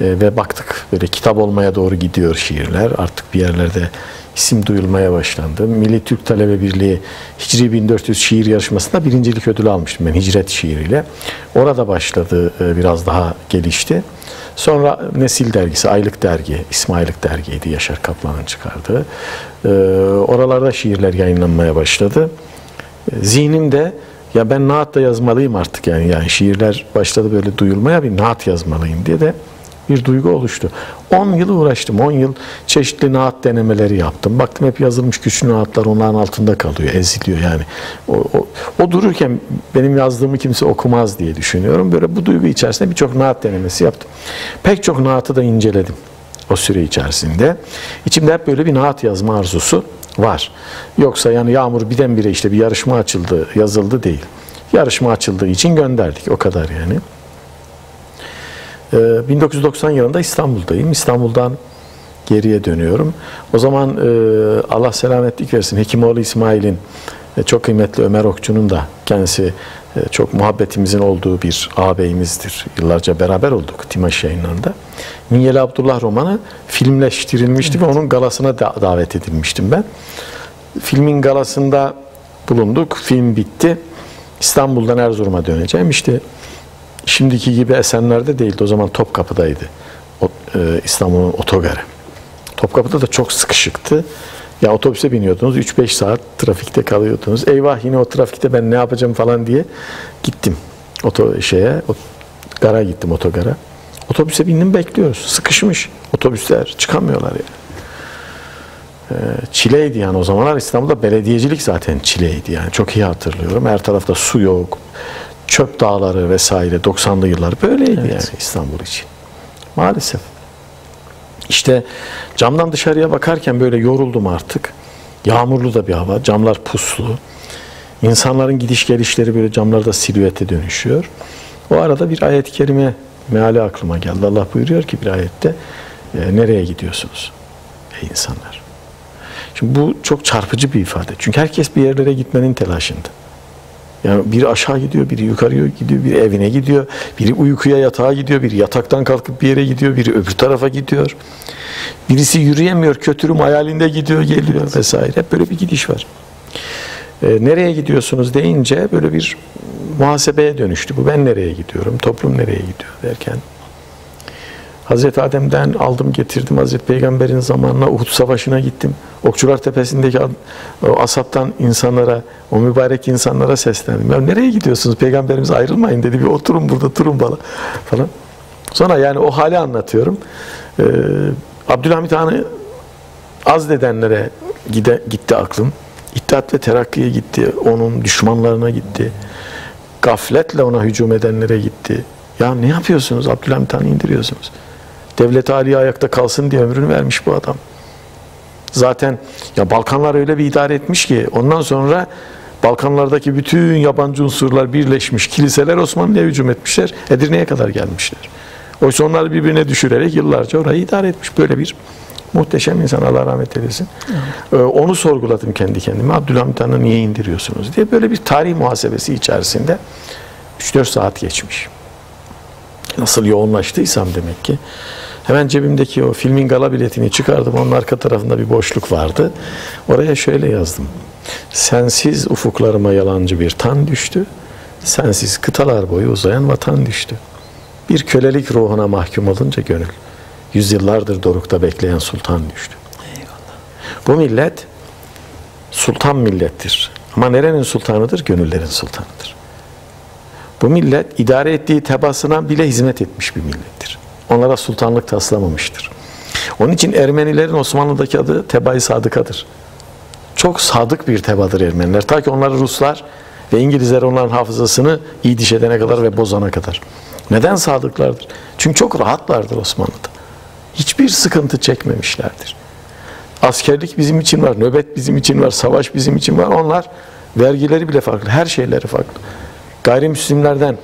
ve baktık böyle kitap olmaya doğru gidiyor şiirler. Artık bir yerlerde isim duyulmaya başlandı. Milli Türk Talebe Birliği Hicri bin dört yüz şiir yarışmasında birincilik ödülü almıştım ben Hicret şiiriyle. Orada başladı, biraz daha gelişti. Sonra Nesil dergisi, aylık dergi, ismi aylık dergiydi, Yaşar Kaplan'ın çıkardığı. Oralarda şiirler yayınlanmaya başladı. Zihnimde ya ben naat da yazmalıyım artık, yani yani şiirler başladı böyle duyulmaya, bir naat yazmalıyım diye de bir duygu oluştu. on yıl uğraştım. on yıl çeşitli naat denemeleri yaptım. Baktım hep yazılmış güçlü naatlar onların altında kalıyor, eziliyor yani. O, o, o dururken benim yazdığımı kimse okumaz diye düşünüyorum. Böyle bu duygu içerisinde birçok naat denemesi yaptım. Pek çok naatı da inceledim o süre içerisinde. İçimde hep böyle bir naat yazma arzusu var. Yoksa yani Yağmur birdenbire işte bir yarışma açıldı, yazıldı değil. Yarışma açıldığı için gönderdik, o kadar yani. bin dokuz yüz doksan yılında İstanbul'dayım. İstanbul'dan geriye dönüyorum. O zaman Allah selametlik versin, Hekimoğlu İsmail'in çok kıymetli Ömer Okçu'nun da kendisi çok muhabbetimizin olduğu bir ağabeyimizdir. Yıllarca beraber olduk Timaş Yayınları'nda. Minyeli Abdullah romanı filmleştirilmişti, evet, ve onun galasına da davet edilmiştim ben. Filmin galasında bulunduk. Film bitti. İstanbul'dan Erzurum'a döneceğim. İşte şimdiki gibi Esenler'de değildi. O zaman Topkapı'daydı. O, e, İstanbul'un otogarı. Topkapı'da da çok sıkışıktı. Ya otobüse biniyordunuz, üç beş saat trafikte kalıyordunuz. Eyvah, yine o trafikte ben ne yapacağım falan diye gittim. Oto şeye, o, gara gittim, otogara. Otobüse bindim, bekliyoruz. Sıkışmış. Otobüsler çıkamıyorlar yani. E, çileydi yani o zamanlar. İstanbul'da belediyecilik zaten çileydi yani. Çok iyi hatırlıyorum. Her tarafta su yok. Çöp dağları vesaire, doksanlı yıllar böyleydi, evet, yani İstanbul için. Maalesef. İşte camdan dışarıya bakarken böyle yoruldum artık. Yağmurlu da bir hava, camlar puslu. İnsanların gidiş gelişleri böyle camlarda silüete dönüşüyor. O arada bir ayet-i kerime meali aklıma geldi. Allah buyuruyor ki bir ayette, e, nereye gidiyorsunuz ey insanlar? Şimdi bu çok çarpıcı bir ifade. Çünkü herkes bir yerlere gitmenin telaşında. Yani biri aşağı gidiyor, biri yukarıya gidiyor, biri evine gidiyor, biri uykuya, yatağa gidiyor, biri yataktan kalkıp bir yere gidiyor, biri öbür tarafa gidiyor. Birisi yürüyemiyor, kötürüm hayalinde gidiyor, geliyor vesaire. Hep böyle bir gidiş var. Ee, nereye gidiyorsunuz deyince böyle bir muhasebeye dönüştü. Bu ben nereye gidiyorum, toplum nereye gidiyor derken. Hazreti Adem'den aldım getirdim, Hazreti Peygamber'in zamanına Uhud Savaşı'na gittim. Okçular Tepesi'ndeki o asaptan insanlara, o mübarek insanlara seslendim. Ya nereye gidiyorsunuz? Peygamberimiz ayrılmayın dedi. Bir oturun burada, durun bana falan. Sonra yani o hali anlatıyorum. Ee, Abdülhamit Han'ı azledenlere gide, gitti aklım. İttihat ve Terakki'ye gitti. Onun düşmanlarına gitti. Gafletle ona hücum edenlere gitti. Ya ne yapıyorsunuz? Abdülhamit Han'ı indiriyorsunuz. Devlet-i Aliye ayakta kalsın diye ömrünü vermiş bu adam. Zaten ya Balkanlar öyle bir idare etmiş ki ondan sonra Balkanlardaki bütün yabancı unsurlar birleşmiş, kiliseler Osmanlı'ya hücum etmişler, Edirne'ye kadar gelmişler. Oysa onları birbirine düşürerek yıllarca orayı idare etmiş. Böyle bir muhteşem insan, Allah rahmet eylesin. Ee, onu sorguladım kendi kendime. Abdülhamit Han'ı niye indiriyorsunuz diye. Böyle bir tarih muhasebesi içerisinde üç dört saat geçmiş. Nasıl yoğunlaştıysam demek ki. Hemen cebimdeki o filmin gala biletini çıkardım. Onun arka tarafında bir boşluk vardı. Oraya şöyle yazdım. Sensiz ufuklarıma yalancı bir tan düştü. Sensiz kıtalar boyu uzayan vatan düştü. Bir kölelik ruhuna mahkum olunca gönül, yüzyıllardır dorukta bekleyen sultan düştü. Eyvallah. Bu millet sultan millettir. Ama nerenin sultanıdır? Gönüllerin sultanıdır. Bu millet idare ettiği tebaasına bile hizmet etmiş bir millettir. Onlara sultanlık taslamamıştır. Onun için Ermenilerin Osmanlı'daki adı Teba-i Sadıka'dır. Çok sadık bir tebadır Ermeniler. Ta ki onları Ruslar ve İngilizler onların hafızasını iyi diş edene kadar ve bozana kadar. Neden sadıklardır? Çünkü çok rahatlardır Osmanlı'da. Hiçbir sıkıntı çekmemişlerdir. Askerlik bizim için var, nöbet bizim için var, savaş bizim için var. Onlar vergileri bile farklı, her şeyleri farklı. Gayrimüslimlerden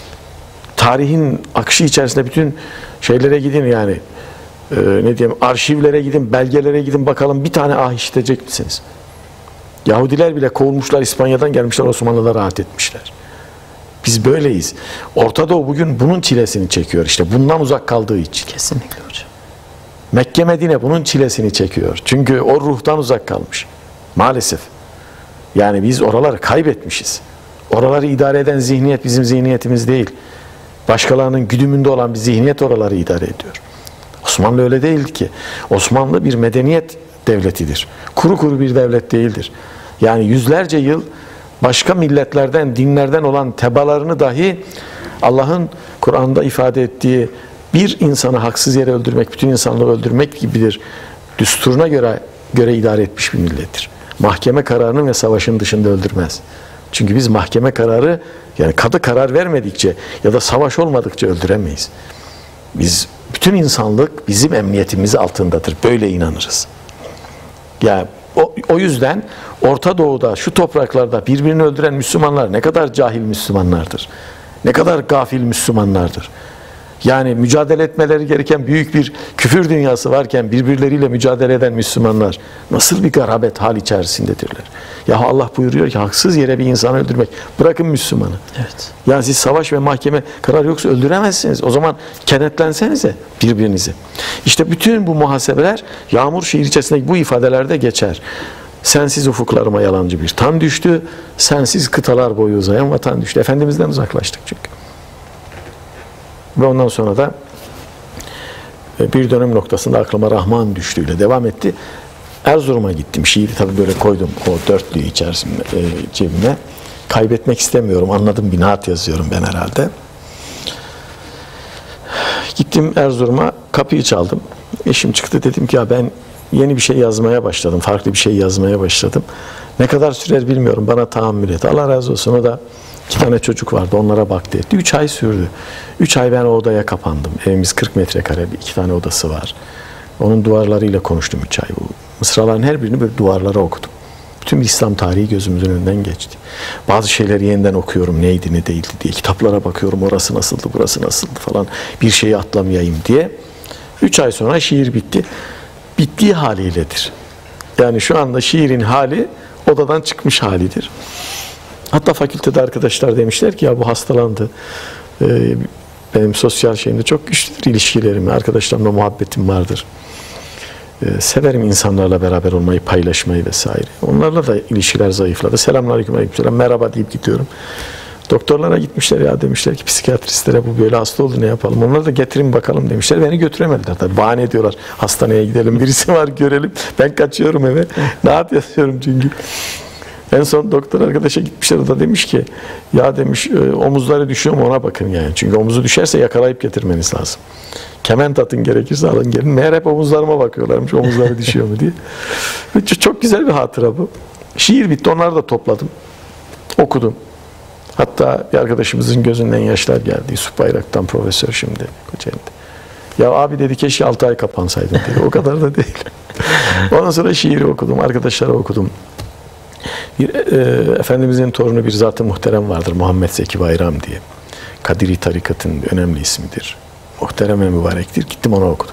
tarihin akışı içerisinde bütün şeylere gidin yani e, ne diyeyim arşivlere gidin, belgelere gidin bakalım bir tane ah işitecek misiniz? Yahudiler bile kovulmuşlar, İspanya'dan gelmişler, Osmanlı'da rahat etmişler. Biz böyleyiz. Orta Doğu bugün bunun çilesini çekiyor. İşte bundan uzak kaldığı için. Kesinlikle hocam. Mekke Medine bunun çilesini çekiyor. Çünkü o ruhtan uzak kalmış. Maalesef. Yani biz oraları kaybetmişiz. Oraları idare eden zihniyet bizim zihniyetimiz değil. Başkalarının güdümünde olan bir zihniyet oraları idare ediyor. Osmanlı öyle değildi ki. Osmanlı bir medeniyet devletidir. Kuru kuru bir devlet değildir. Yani yüzlerce yıl başka milletlerden, dinlerden olan tebalarını dahi Allah'ın Kur'an'da ifade ettiği bir insanı haksız yere öldürmek, bütün insanlığı öldürmek gibidir düsturuna göre göre idare etmiş bir millettir. Mahkeme kararının ve savaşın dışında öldürmez. Çünkü biz mahkeme kararı, yani kadı karar vermedikçe ya da savaş olmadıkça öldüremeyiz. Biz, bütün insanlık bizim emniyetimiz altındadır. Böyle inanırız. Yani o, o yüzden Orta Doğu'da, şu topraklarda birbirini öldüren Müslümanlar ne kadar cahil Müslümanlardır. Ne kadar gafil Müslümanlardır. Yani mücadele etmeleri gereken büyük bir küfür dünyası varken birbirleriyle mücadele eden Müslümanlar nasıl bir garabet hal içerisindedirler. Ya Allah buyuruyor ki haksız yere bir insanı öldürmek. Bırakın Müslümanı. Evet. Yani siz savaş ve mahkeme kararı yoksa öldüremezsiniz. O zaman kenetlensenize birbirinizi. İşte bütün bu muhasebeler Yağmur şiir içerisindeki bu ifadelerde geçer. Sensiz ufuklarıma yalancı bir tan düştü. Sensiz kıtalar boyu uzayan vatan düştü. Efendimiz'den uzaklaştık çünkü. Ve ondan sonra da bir dönem noktasında aklıma Rahman düştüğüyle devam etti. Erzurum'a gittim. Şiiri tabii böyle koydum o dörtlüğü içerisinde e, cebime. Kaybetmek istemiyorum. Anladım, bir naat yazıyorum ben herhalde. Gittim Erzurum'a, kapıyı çaldım. Eşim çıktı, dedim ki ya ben yeni bir şey yazmaya başladım. Farklı bir şey yazmaya başladım. Ne kadar sürer bilmiyorum. Bana tahammül et. Allah razı olsun. O da iki tane çocuk vardı. Onlara baktı etti. Üç ay sürdü. Üç ay ben o odaya kapandım. Evimiz kırk metrekare, iki tane odası var. Onun duvarlarıyla konuştum üç ay. Bu mısraların her birini böyle duvarlara okudum. Bütün İslam tarihi gözümüzün önünden geçti. Bazı şeyleri yeniden okuyorum. Neydi ne değildi diye. Kitaplara bakıyorum. Orası nasıldı, burası nasıldı falan. Bir şeyi atlamayayım diye. Üç ay sonra şiir bitti. Bittiği haliyledir. Yani şu anda şiirin hali odadan çıkmış halidir. Hatta fakültede arkadaşlar demişler ki ya bu hastalandı. Ee, benim sosyal şeyimde çok güçlüdür ilişkilerim. Arkadaşlarımla muhabbetim vardır. Ee, severim insanlarla beraber olmayı, paylaşmayı vesaire. Onlarla da ilişkiler zayıfladı. Selamünaleyküm, aleykümselam, merhaba deyip gidiyorum. Doktorlara gitmişler, ya demişler ki psikiyatristlere bu böyle hasta oldu, ne yapalım? Onları da getirin bakalım demişler. Beni götüremediler tabii. Bahane ediyorlar. Hastaneye gidelim, birisi var görelim. Ben kaçıyorum eve. Rahat yatıyorum çünkü. En son doktor arkadaşa gitmişler, o da demiş ki ya demiş omuzları düşüyor mu ona bakın yani. Çünkü omuzu düşerse yakalayıp getirmeniz lazım. Kement atın, gerekirse alın gelin. Meğer hep omuzlarıma bakıyorlarmış, omuzları düşüyor mu diye. Çok güzel bir hatıra bu. Şiir bitti, onları da topladım. Okudum. Hatta bir arkadaşımızın gözünden yaşlar geldi. Yusuf Bayrak'tan profesör şimdi Kocaeli'de. Ya abi dedi keşke altı ay kapansaydın dedi. O kadar da değil. Ondan sonra şiiri okudum, arkadaşlara okudum. Bir, e, Efendimizin torunu bir zat-ı muhterem vardır, Muhammed Zeki Bayram diye. Kadiri tarikatın önemli ismidir. Muhterem ve mübarektir. Gittim ona okudum.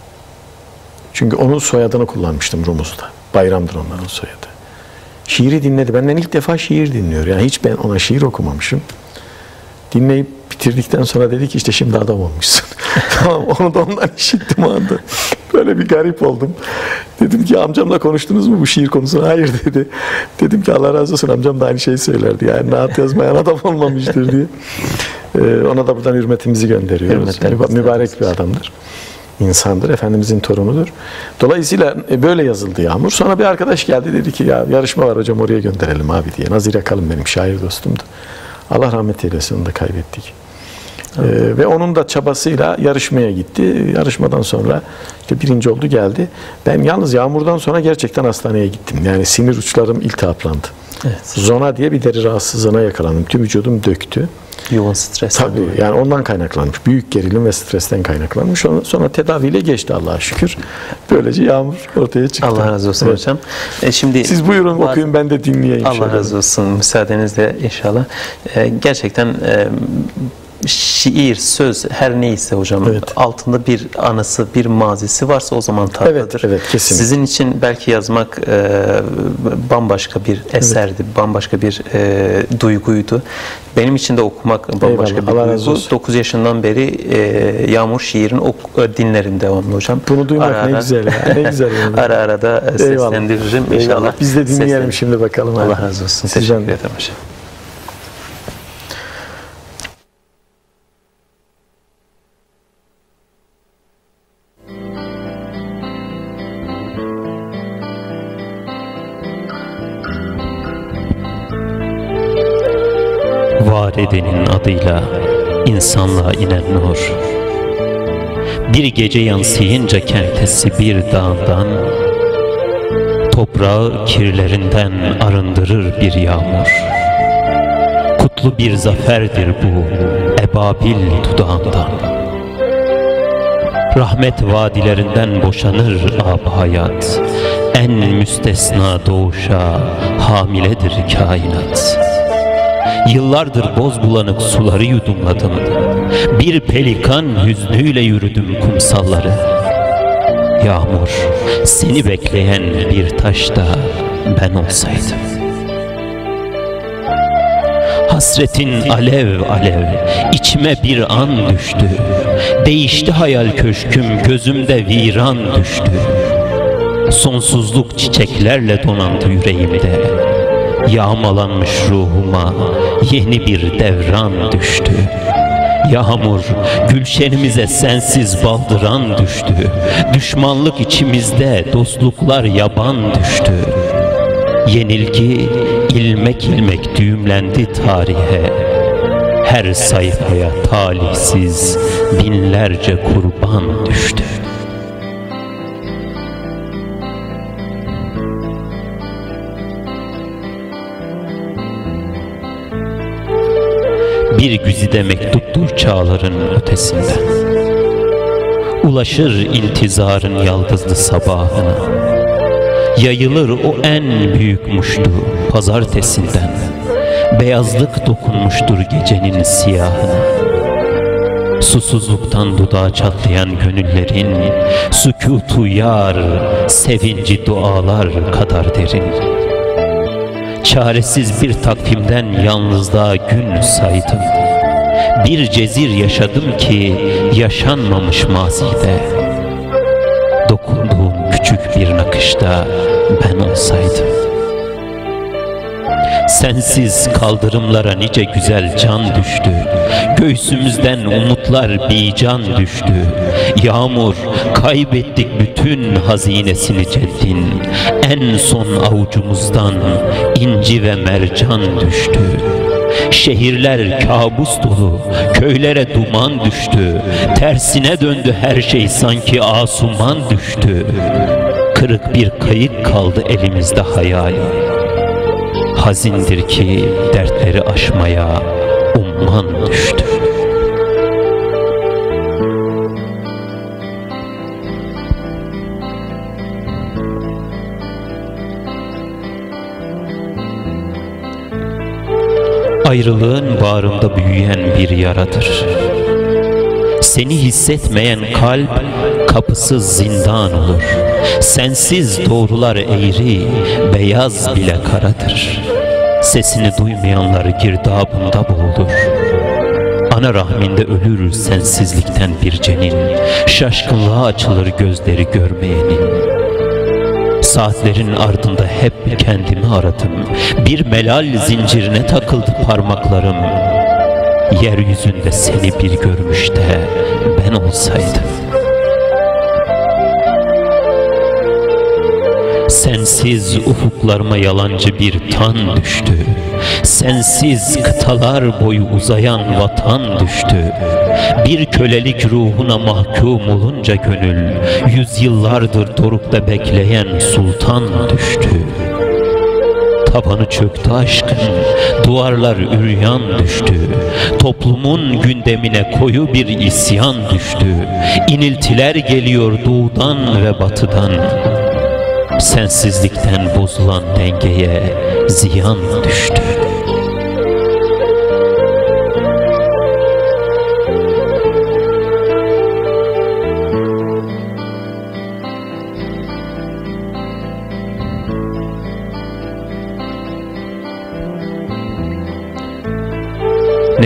Çünkü onun soyadını kullanmıştım Rumuz'da. Bayramdır onların soyadı. Şiiri dinledi. Benden ilk defa şiir dinliyor. Yani hiç ben ona şiir okumamışım. Dinleyip bitirdikten sonra dedi ki işte şimdi adam olmuşsun. Tamam, onu da ondan işittim o anda. Böyle bir garip oldum. Dedim ki amcamla konuştunuz mu bu şiir konusunu? Hayır dedi. Dedim ki Allah razı olsun, amcam da aynı şeyi söylerdi. Yani naat yazmayan adam olmamıştır diye. Ee, ona da buradan hürmetimizi gönderiyoruz. Müba- mübarek bir adamdır. İnsandır. Efendimizin torunudur. Dolayısıyla böyle yazıldı Yağmur. Sonra bir arkadaş geldi, dedi ki ya yarışma var hocam, oraya gönderelim abi diye. Nazir Akalın benim şair dostumdu. Allah rahmet eylesin, onu da kaybettik. Ee, ve onun da çabasıyla yarışmaya gitti. Yarışmadan sonra işte birinci oldu, geldi. Ben yalnız Yağmur'dan sonra gerçekten hastaneye gittim. Yani sinir uçlarım iltihaplandı. Evet. Zona diye bir deri rahatsızlığına yakalandım. Tüm vücudum döktü. Yoğun stres. Tabii yani ondan kaynaklanmış. Büyük gerilim ve stresten kaynaklanmış. Sonra tedaviyle geçti Allah'a şükür. Böylece Yağmur ortaya çıktı. Allah razı olsun evet. Hocam. E şimdi siz buyurun bazı, okuyun, ben de dinleyeyim. Allah şöyle. Razı olsun müsaadenizle inşallah. E, gerçekten e, şiir, söz her neyse hocam, evet. altında bir anısı, bir mazisi varsa o zaman tatlıdır. Evet, evet, kesinlikle. Sizin için belki yazmak e, bambaşka bir eserdi, evet. bambaşka bir e, duyguydu. Benim için de okumak bambaşka Eyvallah, bir duygu. dokuz yaşından beri e, Yağmur şiirini ok- dinlerim devamlı hocam. Bunu duymak ara ara, ne güzel ya. Ne güzel. Yani. Ara ara da seslendiririm inşallah. Eyvallah. Biz de dinleyelim Seslen... şimdi bakalım. Allah razı olsun. Sizden... Teşekkür ederim hocam. Var edenin adıyla insanlığa inen nur, bir gece yansıyınca kentesi bir dağından, toprağı kirlerinden arındırır bir yağmur. Kutlu bir zaferdir bu ebabil dudağından. Rahmet vadilerinden boşanır ab hayat, en müstesna doğuşa hamiledir kainat. Yıllardır boz bulanık suları yudumladım, bir pelikan hüznüyle yürüdüm kumsalları. Yağmur, seni bekleyen bir taş da ben olsaydım. Hasretin alev alev içime bir an düştü, değişti hayal köşküm, gözümde viran düştü. Sonsuzluk çiçeklerle donandı yüreğimde, yağmalanmış ruhuma yeni bir devran düştü. Yağmur, gülşenimize sensiz baldıran düştü. Düşmanlık içimizde, dostluklar yaban düştü. Yenilgi ilmek ilmek düğümlendi tarihe. Her sayfaya talihsiz binlerce kurban düştü. Bir güzide mektuptur çağların ötesinden, ulaşır intizarın yaldızlı sabahına. Yayılır o en büyük muştu pazartesinden, beyazlık dokunmuştur gecenin siyahına. Susuzluktan dudağı çatlayan gönüllerin sükutu yar, sevinci dualar kadar derin. Çaresiz bir takvimden yalnızlığa gün saydım. Bir cezir yaşadım ki yaşanmamış mazide. Dokunduğum küçük bir nakışta ben olsaydım. Sensiz kaldırımlara nice güzel can düştü. Göğsümüzden umutlar bican düştü. Yağmur, kaybettik bütün hazinesini ceddin. En son avucumuzdan inci ve mercan düştü. Şehirler kabus dolu, köylere duman düştü. Tersine döndü her şey, sanki asuman düştü. Kırık bir kayık kaldı elimizde hayal. Hazindir ki dertleri aşmaya umman düştü. Ayrılığın bağrımda büyüyen bir yaradır. Seni hissetmeyen kalp kapısız zindan olur. Sensiz doğrular eğri, beyaz bile karadır. Sesini duymayanlar girdabında boğulur. Ana rahminde ölür sensizlikten bir cenin. Şaşkınlığa açılır gözleri görmeyenin. Saatlerin ardında hep kendimi aradım. Bir melal zincirine takıldı parmaklarım. Yeryüzünde seni bir görmüş de ben olsaydım. Sensiz ufuklarıma yalancı bir tan düştü. Sensiz kıtalar boyu uzayan vatan düştü. Bir kölelik ruhuna mahkum olunca gönül, yüzyıllardır dorukta bekleyen sultan düştü. Tabanı çöktü aşkın, duvarlar üryan düştü. Toplumun gündemine koyu bir isyan düştü. İniltiler geliyor doğudan ve batıdan. Sensizlikten bozulan dengeye ziyan düştü.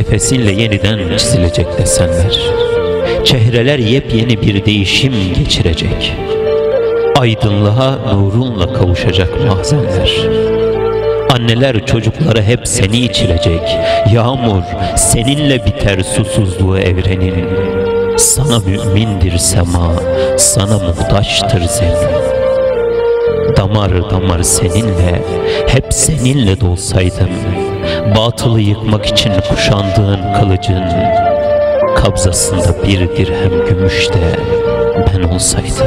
nefesinle yeniden çizilecek desenler. Çehreler yepyeni bir değişim geçirecek. Aydınlığa nurunla kavuşacak mahzenler. Anneler çocuklara hep seni içirecek. Yağmur seninle biter susuzluğu evrenin. Sana mümindir sema, sana muhtaçtır zemin. Damar damar seninle, hep seninle dolsaydım, batılı yıkmak için kuşandığın kılıcın kabzasında bir dirhem gümüş de ben olsaydım.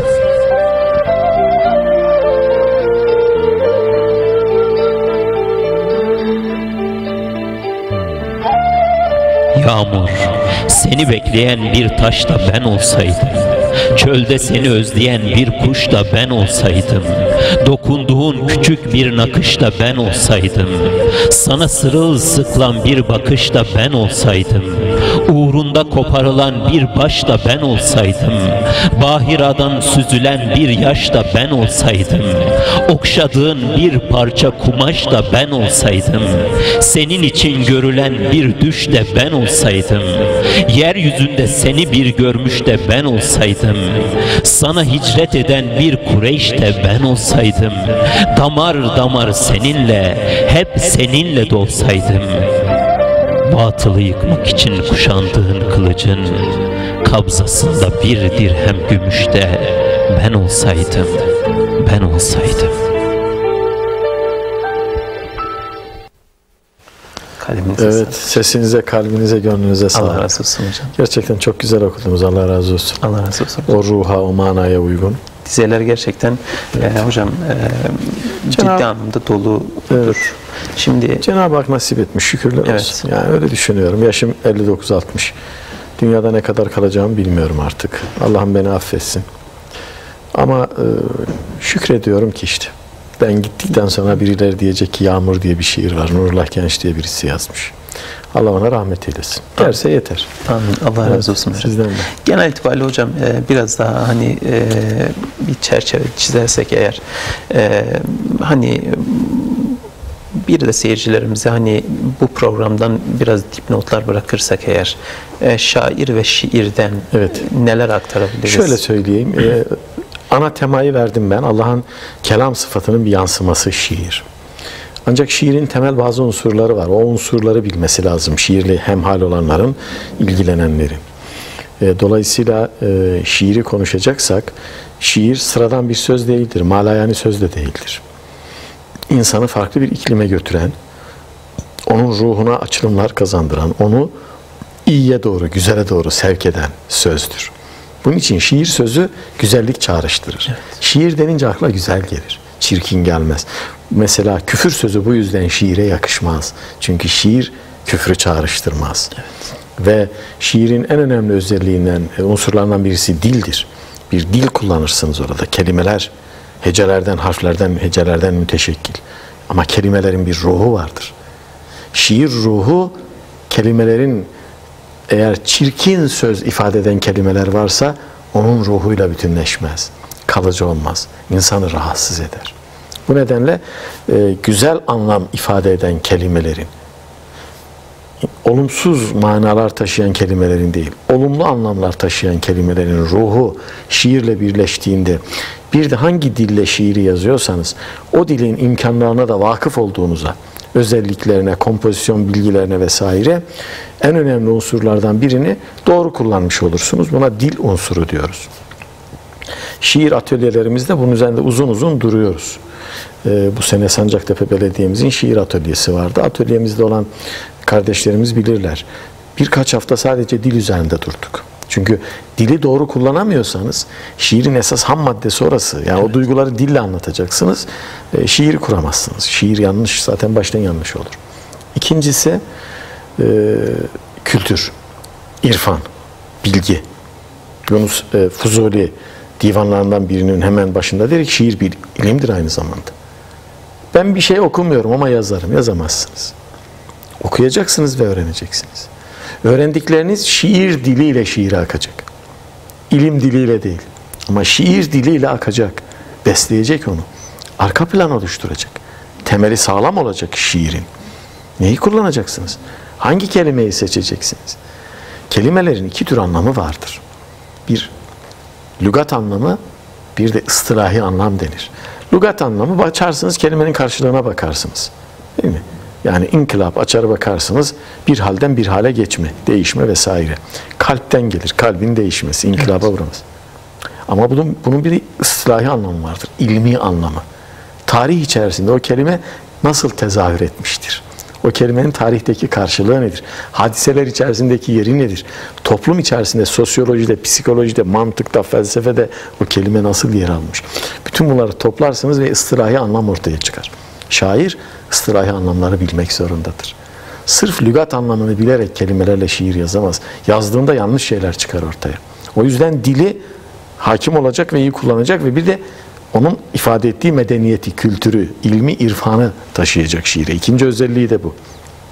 Yağmur, seni bekleyen bir taş da ben olsaydım. Çölde seni özleyen bir kuş da ben olsaydım. Dokunduğun küçük bir nakış da ben olsaydım. Sana sırılsıklam bir bakış da ben olsaydım. Uğrunda koparılan bir baş da ben olsaydım. Bahiradan süzülen bir yaş da ben olsaydım. Okşadığın bir parça kumaş da ben olsaydım. Senin için görülen bir düş de ben olsaydım. Yeryüzünde seni bir görmüş de ben olsaydım. Sana hicret eden bir Kureyş de ben olsaydım. Damar damar seninle, hep seninle dolsaydım. Batılı yıkmak için kuşandığın kılıcın kabzasında bir dirhem gümüş de ben olsaydım, ben olsaydım. Kalbinize Evet, sağlık. sesinize, kalbinize, gönlünüze sağlık. Allah razı olsun hocam. Gerçekten çok güzel okudunuz. Allah razı olsun. Allah razı olsun. O ruha, o manaya uygun. Dizeler gerçekten evet. e, hocam e, ciddi Cenab- anlamda doludur. Evet. Şimdi Cenab-ı Hak nasip etmiş, şükürler Evet. olsun. Yani öyle düşünüyorum. Yaşım elli dokuz altmış. Dünyada ne kadar kalacağımı bilmiyorum artık. Allah'ım beni affetsin. Ama e, şükrediyorum ki işte. Ben gittikten sonra birileri diyecek ki Yağmur diye bir şiir var. Nurullah Genç diye birisi yazmış. Allah ona rahmet eylesin. Derse yeter. amin. Allah Evet, razı olsun hocam. sizden de. Genel itibariyle hocam e, biraz daha hani e, bir çerçeve çizersek eğer e, hani bir de seyircilerimize hani bu programdan biraz dipnotlar bırakırsak eğer e, şair ve şiirden Evet. neler aktarabiliriz? Şöyle söyleyeyim. E, ana temayı verdim ben. Allah'ın kelam sıfatının bir yansıması şiir. Ancak şiirin temel bazı unsurları var. O unsurları bilmesi lazım. Şiirle hemhal olanların, ilgilenenlerin. E, dolayısıyla e, şiiri konuşacaksak, şiir sıradan bir söz değildir. Malayani söz de değildir. İnsanı farklı bir iklime götüren, onun ruhuna açılımlar kazandıran, onu iyiye doğru, güzele doğru sevk eden sözdür. Bunun için şiir sözü güzellik çağrıştırır. Evet. Şiir denince akla güzel gelir. Çirkin gelmez. Mesela küfür sözü bu yüzden şiire yakışmaz. Çünkü şiir küfrü çağrıştırmaz. Evet. Ve şiirin en önemli özelliğinden, unsurlarından birisi dildir. Bir dil kullanırsınız orada. Kelimeler, hecelerden, harflerden, hecelerden müteşekkil. Ama kelimelerin bir ruhu vardır. Şiir ruhu, kelimelerin eğer çirkin söz ifade eden kelimeler varsa onun ruhuyla bütünleşmez. Kalıcı olmaz. İnsanı rahatsız eder. Bu nedenle e, güzel anlam ifade eden kelimelerin, olumsuz manalar taşıyan kelimelerin değil, olumlu anlamlar taşıyan kelimelerin ruhu şiirle birleştiğinde, bir de hangi dille şiiri yazıyorsanız o dilin imkanlarına da vakıf olduğunuza, özelliklerine, kompozisyon bilgilerine vesaire en önemli unsurlardan birini doğru kullanmış olursunuz. Buna dil unsuru diyoruz. Şiir atölyelerimizde bunun üzerinde uzun uzun duruyoruz. Ee, bu sene Sancaktepe Belediye'mizin şiir atölyesi vardı. Atölyemizde olan kardeşlerimiz bilirler. Birkaç hafta sadece dil üzerinde durduk. Çünkü dili doğru kullanamıyorsanız şiirin esas ham maddesi orası. Yani evet. O duyguları dille anlatacaksınız. E, şiir kuramazsınız. Şiir yanlış, zaten baştan yanlış olur. İkincisi e, kültür, irfan, bilgi. Yunus e, Fuzuli divanlarından birinin hemen başında der ki şiir bir ilimdir aynı zamanda. Ben bir şey okumuyorum ama yazarım. Yazamazsınız. Okuyacaksınız ve öğreneceksiniz. Öğrendikleriniz şiir diliyle şiire akacak. İlim diliyle değil. Ama şiir diliyle akacak. Besleyecek onu. Arka plan oluşturacak. Temeli sağlam olacak şiirin. Neyi kullanacaksınız? Hangi kelimeyi seçeceksiniz? Kelimelerin iki tür anlamı vardır. Bir lügat anlamı, bir de ıstılahi anlam denir. Lügat anlamı, açarsınız kelimenin karşılığına bakarsınız. Değil mi? Yani inkılap açar bakarsınız, bir halden bir hale geçme, değişme vesaire. Kalpten gelir, kalbin değişmesi, inkılaba uğraması. Ama bunun, bunun bir ıslahi anlamı vardır, ilmi anlamı. Tarih içerisinde o kelime nasıl tezahür etmiştir? O kelimenin tarihteki karşılığı nedir? Hadiseler içerisindeki yeri nedir? Toplum içerisinde, sosyolojide, psikolojide, mantıkta, felsefede o kelime nasıl yer almış? Bütün bunları toplarsınız ve ıslahi anlam ortaya çıkar. Şair ıslahi anlamları bilmek zorundadır. Sırf lügat anlamını bilerek kelimelerle şiir yazamaz. Yazdığında yanlış şeyler çıkar ortaya. O yüzden dili hakim olacak ve iyi kullanacak ve bir de onun ifade ettiği medeniyeti, kültürü, ilmi, irfanı taşıyacak şiire. İkinci özelliği de bu.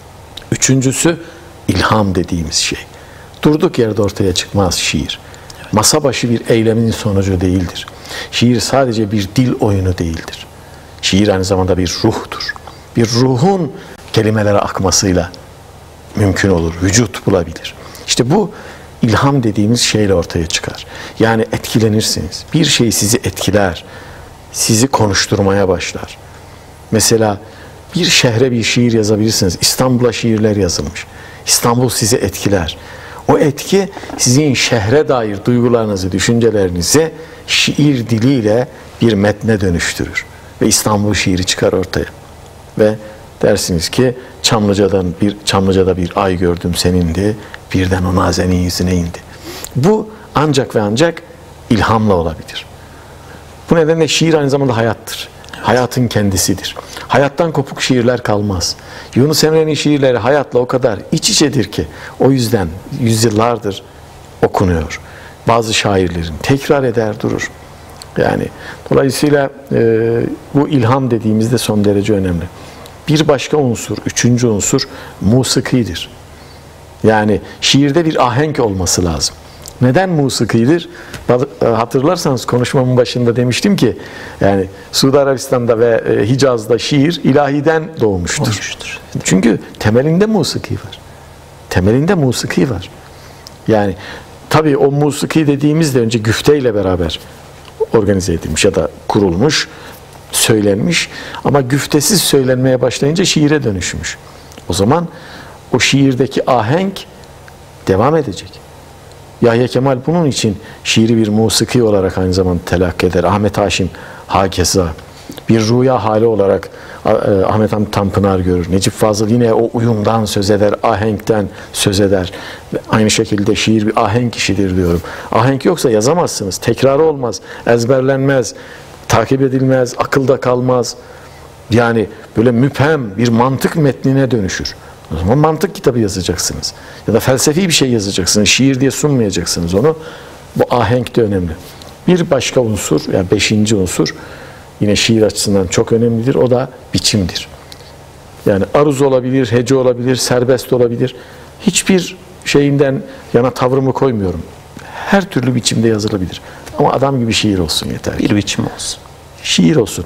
Üçüncüsü ilham dediğimiz şey. Durduk yerde ortaya çıkmaz şiir. Masa başı bir eylemin sonucu değildir. Şiir sadece bir dil oyunu değildir. Şiir aynı zamanda bir ruhtur. Bir ruhun kelimelere akmasıyla mümkün olur, vücut bulabilir. İşte bu ilham dediğimiz şeyle ortaya çıkar. Yani etkilenirsiniz. Bir şey sizi etkiler, sizi konuşturmaya başlar. Mesela bir şehre bir şiir yazabilirsiniz. İstanbul'a şiirler yazılmış. İstanbul sizi etkiler. O etki sizin şehre dair duygularınızı, düşüncelerinizi şiir diliyle bir metne dönüştürür. Ve İstanbul şiiri çıkar ortaya. Ve dersiniz ki Çamlıca'dan bir Çamlıca'da bir ay gördüm senindi, birden o nazenin yüzüne indi. Bu ancak ve ancak ilhamla olabilir. Bu nedenle şiir aynı zamanda hayattır. Hayatın kendisidir. Hayattan kopuk şiirler kalmaz. Yunus Emre'nin şiirleri hayatla o kadar iç içedir ki o yüzden yüzyıllardır okunuyor. Bazı şairlerin tekrar eder durur. Yani dolayısıyla e, bu ilham dediğimizde son derece önemli. Bir başka unsur, üçüncü unsur musikidir. Yani şiirde bir ahenk olması lazım. Neden musikidir? Hatırlarsanız konuşmamın başında demiştim ki yani Suudi Arabistan'da ve Hicaz'da şiir ilahiden doğmuştur. Olmuştur. Çünkü temelinde musiki var. Temelinde musiki var. Yani tabii o musiki dediğimizde önce güfteyle beraber organize edilmiş ya da kurulmuş, söylenmiş ama güftesiz söylenmeye başlayınca şiire dönüşmüş. O zaman o şiirdeki ahenk devam edecek. Yahya Kemal bunun için şiiri bir musiki olarak aynı zamanda telakki eder. Ahmet Haşim hakeza bir rüya hali olarak Ahmet Hamdi Tanpınar görür. Necip Fazıl yine o uyumdan söz eder, ahenkten söz eder. Aynı şekilde şiir bir ahenk işidir diyorum. Ahenk yoksa yazamazsınız. Tekrarı olmaz, ezberlenmez, takip edilmez, akılda kalmaz. Yani böyle müphem bir mantık metnine dönüşür. O zaman mantık kitabı yazacaksınız. Ya da felsefi bir şey yazacaksınız. Şiir diye sunmayacaksınız onu. Bu ahenk de önemli. Bir başka unsur, yani beşinci unsur yine şiir açısından çok önemlidir. O da biçimdir. Yani aruz olabilir, hece olabilir, serbest olabilir. Hiçbir şeyinden yana tavrımı koymuyorum. Her türlü biçimde yazılabilir. Ama adam gibi şiir olsun yeter ki. Bir biçim olsun. Şiir olsun.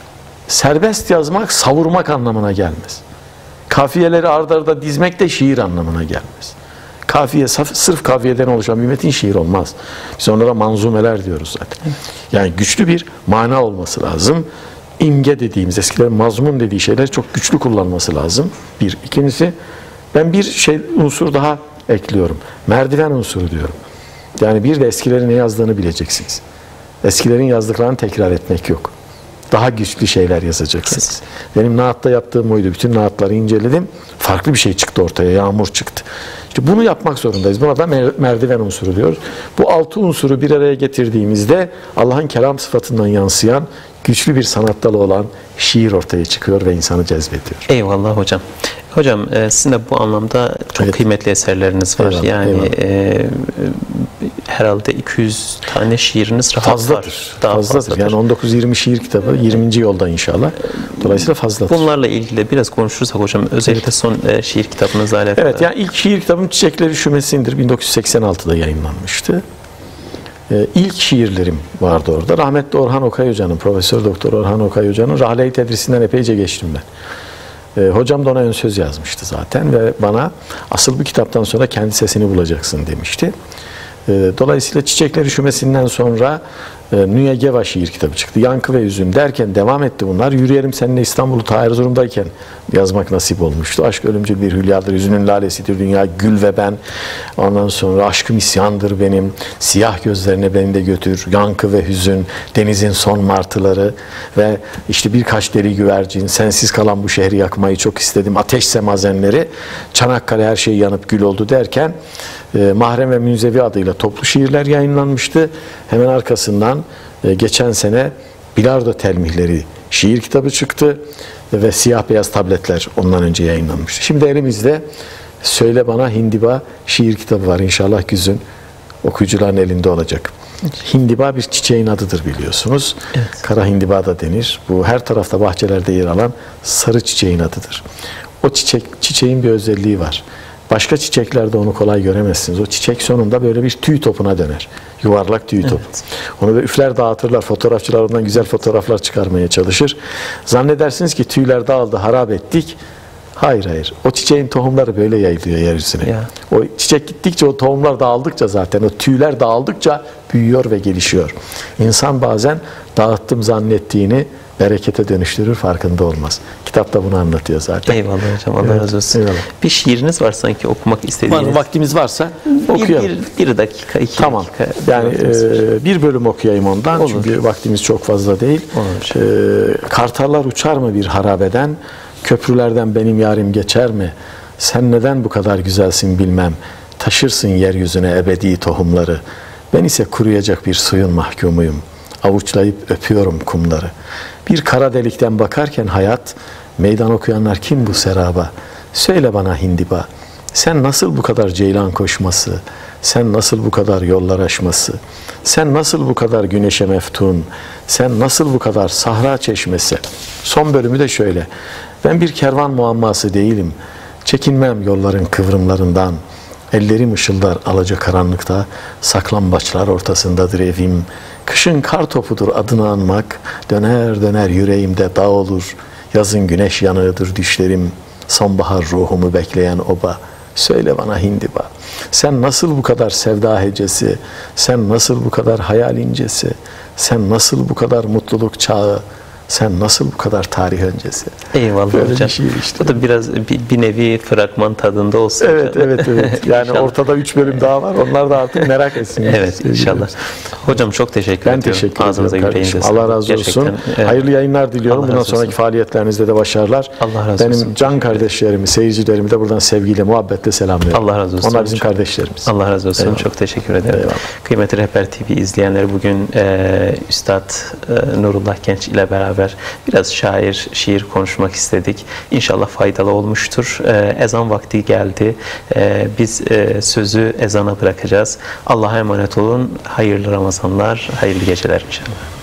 Serbest yazmak, savurmak anlamına gelmez. Kafiyeleri arda arda dizmek de şiir anlamına gelmez. Kafiye, sırf kafiyeden oluşan bir metin şiir olmaz. Biz onlara manzumeler diyoruz zaten. Yani güçlü bir mana olması lazım. İmge dediğimiz, eskilerin mazmun dediği şeyler çok güçlü kullanması lazım. Bir. İkincisi, ben bir şey unsur daha ekliyorum. Merdiven unsuru diyorum. Yani bir de eskilerin ne yazdığını bileceksiniz. Eskilerin yazdıklarını tekrar etmek yok. Daha güçlü şeyler yazacaksınız. Kesin. Benim naatta yaptığım oydu. Bütün naatları inceledim. Farklı bir şey çıktı ortaya. Yağmur çıktı. İşte bunu yapmak zorundayız. Buna da merdiven unsuru diyoruz. Bu altı unsuru bir araya getirdiğimizde Allah'ın kelam sıfatından yansıyan güçlü bir sanat dalı olan şiir ortaya çıkıyor ve insanı cezbediyor. Eyvallah hocam. Hocam sizin de bu anlamda çok evet. kıymetli eserleriniz var. Eyvallah, yani eyvallah. E, herhalde iki yüz tane şiiriniz rahat fazladır. var. Daha fazladır. fazladır. Yani on dokuz yirmi şiir kitabı yirminci yolda inşallah. Dolayısıyla fazladır. Bunlarla ilgili biraz konuşursak hocam, özellikle son e, şiir kitabınızla alakalı. Evet, yani ilk şiir kitabım Çiçekleri Üşümesin'dir. bin dokuz yüz seksen altıda yayınlanmıştı. Ee, ilk şiirlerim vardı orada. Rahmetli Orhan Okay Hoca'nın, Profesör Doktor Orhan Okay Hoca'nın Rahle-i Tedrisinden epeyce geçtim ben. E, hocam da ona ön söz yazmıştı zaten ve bana asıl bu kitaptan sonra kendi sesini bulacaksın demişti. E, dolayısıyla Çiçekler Üşümesi'nden sonra e, Nüye Geva şiir kitabı çıktı. Yankı ve Hüzün derken devam etti bunlar. Yürüyelim Seninle İstanbul'u ta Erzurum'dayken yazmak nasip olmuştu. Aşk ölümcül bir hülyadır, hüzünün lalesidir dünya, Gül ve Ben. Ondan sonra Aşkım isyandır benim, Siyah gözlerine beni de götür, Yankı ve Hüzün, Denizin son martıları ve işte Birkaç deli güvercin, Sensiz kalan bu şehri yakmayı çok istedim, Ateş semazenleri, Çanakkale her şey yanıp gül oldu derken e, Mahrem ve Münzevi adıyla toplu şiirler yayınlanmıştı. Hemen arkasından e, geçen sene Bilardo Telmihleri şiir kitabı çıktı ve Siyah Beyaz Tabletler ondan önce yayınlanmıştı. Şimdi elimizde Söyle Bana Hindiba şiir kitabı var. İnşallah güzün okuyucuların elinde olacak. Hindiba bir çiçeğin adıdır biliyorsunuz. Evet. Kara hindiba da denir. Bu her tarafta bahçelerde yer alan sarı çiçeğin adıdır. O çiçek çiçeğin bir özelliği var. Başka çiçeklerde onu kolay göremezsiniz. O çiçek sonunda böyle bir tüy topuna döner. Yuvarlak tüy topu. Evet. Onu böyle üfler dağıtırlar. Fotoğrafçılar ondan güzel fotoğraflar çıkarmaya çalışır. Zannedersiniz ki tüyler dağıldı, harap ettik. Hayır hayır. O çiçeğin tohumları böyle yayılıyor yeryüzüne. Ya. O çiçek gittikçe, o tohumlar dağıldıkça zaten, o tüyler dağıldıkça büyüyor ve gelişiyor. İnsan bazen dağıttım zannettiğini berekete dönüştürür, farkında olmaz. Kitap da bunu anlatıyor zaten. Eyvallah hocam, Allah evet, razı olsun. Eyvallah. Bir şiiriniz var sanki okumak istediğiniz. Var, vaktimiz varsa bir, okuyalım. Bir, bir dakika, iki tamam. dakika. Yani e, bir bölüm okuyayım ondan. Olur. Çünkü vaktimiz çok fazla değil. E, Kartallar uçar mı bir harabeden? Köprülerden benim yarim geçer mi? Sen neden bu kadar güzelsin bilmem. Taşırsın yeryüzüne ebedi tohumları. Ben ise kuruyacak bir suyun mahkumuyum. Avuçlayıp öpüyorum kumları. Bir kara delikten bakarken hayat, meydan okuyanlar kim bu seraba? Söyle bana hindiba, sen nasıl bu kadar ceylan koşması, sen nasıl bu kadar yollar aşması, sen nasıl bu kadar güneşe meftun, sen nasıl bu kadar sahra çeşmesi? Son bölümü de şöyle, ben bir kervan muamması değilim, çekinmem yolların kıvrımlarından, ellerim ışıldar alacakaranlıkta, saklambaçlar ortasındadır evim, kışın kar topudur adını anmak, döner döner yüreğimde dağ olur, yazın güneş yanığıdır düşlerim, sonbahar ruhumu bekleyen oba, söyle bana hindiba, sen nasıl bu kadar sevda hecesi, sen nasıl bu kadar hayal incesi, sen nasıl bu kadar mutluluk çağı, sen nasıl bu kadar tarih öncesi? Eyvallah böyle hocam. Şey işte. Bu da biraz bir, bir nevi fragman tadında olsun. Evet, hocam. evet, evet. Yani ortada üç bölüm daha var. Onlar da artık merak etsin. Evet, inşallah. Hocam çok teşekkür ben ediyorum. Ben teşekkür Ağzınıza ederim kardeşim. Allah razı olsun. Evet. Hayırlı yayınlar diliyorum. Allah Bundan sonraki olsun. faaliyetlerinizde de başarılar. Allah razı Benim olsun. can kardeşlerimi, seyircilerimi de buradan sevgiyle, muhabbetle selamlıyorum. Allah razı olsun. Onlar bizim hocam. kardeşlerimiz. Allah razı olsun. Eyvallah. Çok teşekkür ederim. Eyvallah. Kıymetli Rehber T V izleyenleri, bugün e, Üstad e, Nurullah Genç ile beraber biraz şair, şiir konuşmak istedik. İnşallah faydalı olmuştur. E, ezan vakti geldi. E, biz e, sözü ezana bırakacağız. Allah'a emanet olun. Hayırlı Ramazanlar, hayırlı geceler inşallah.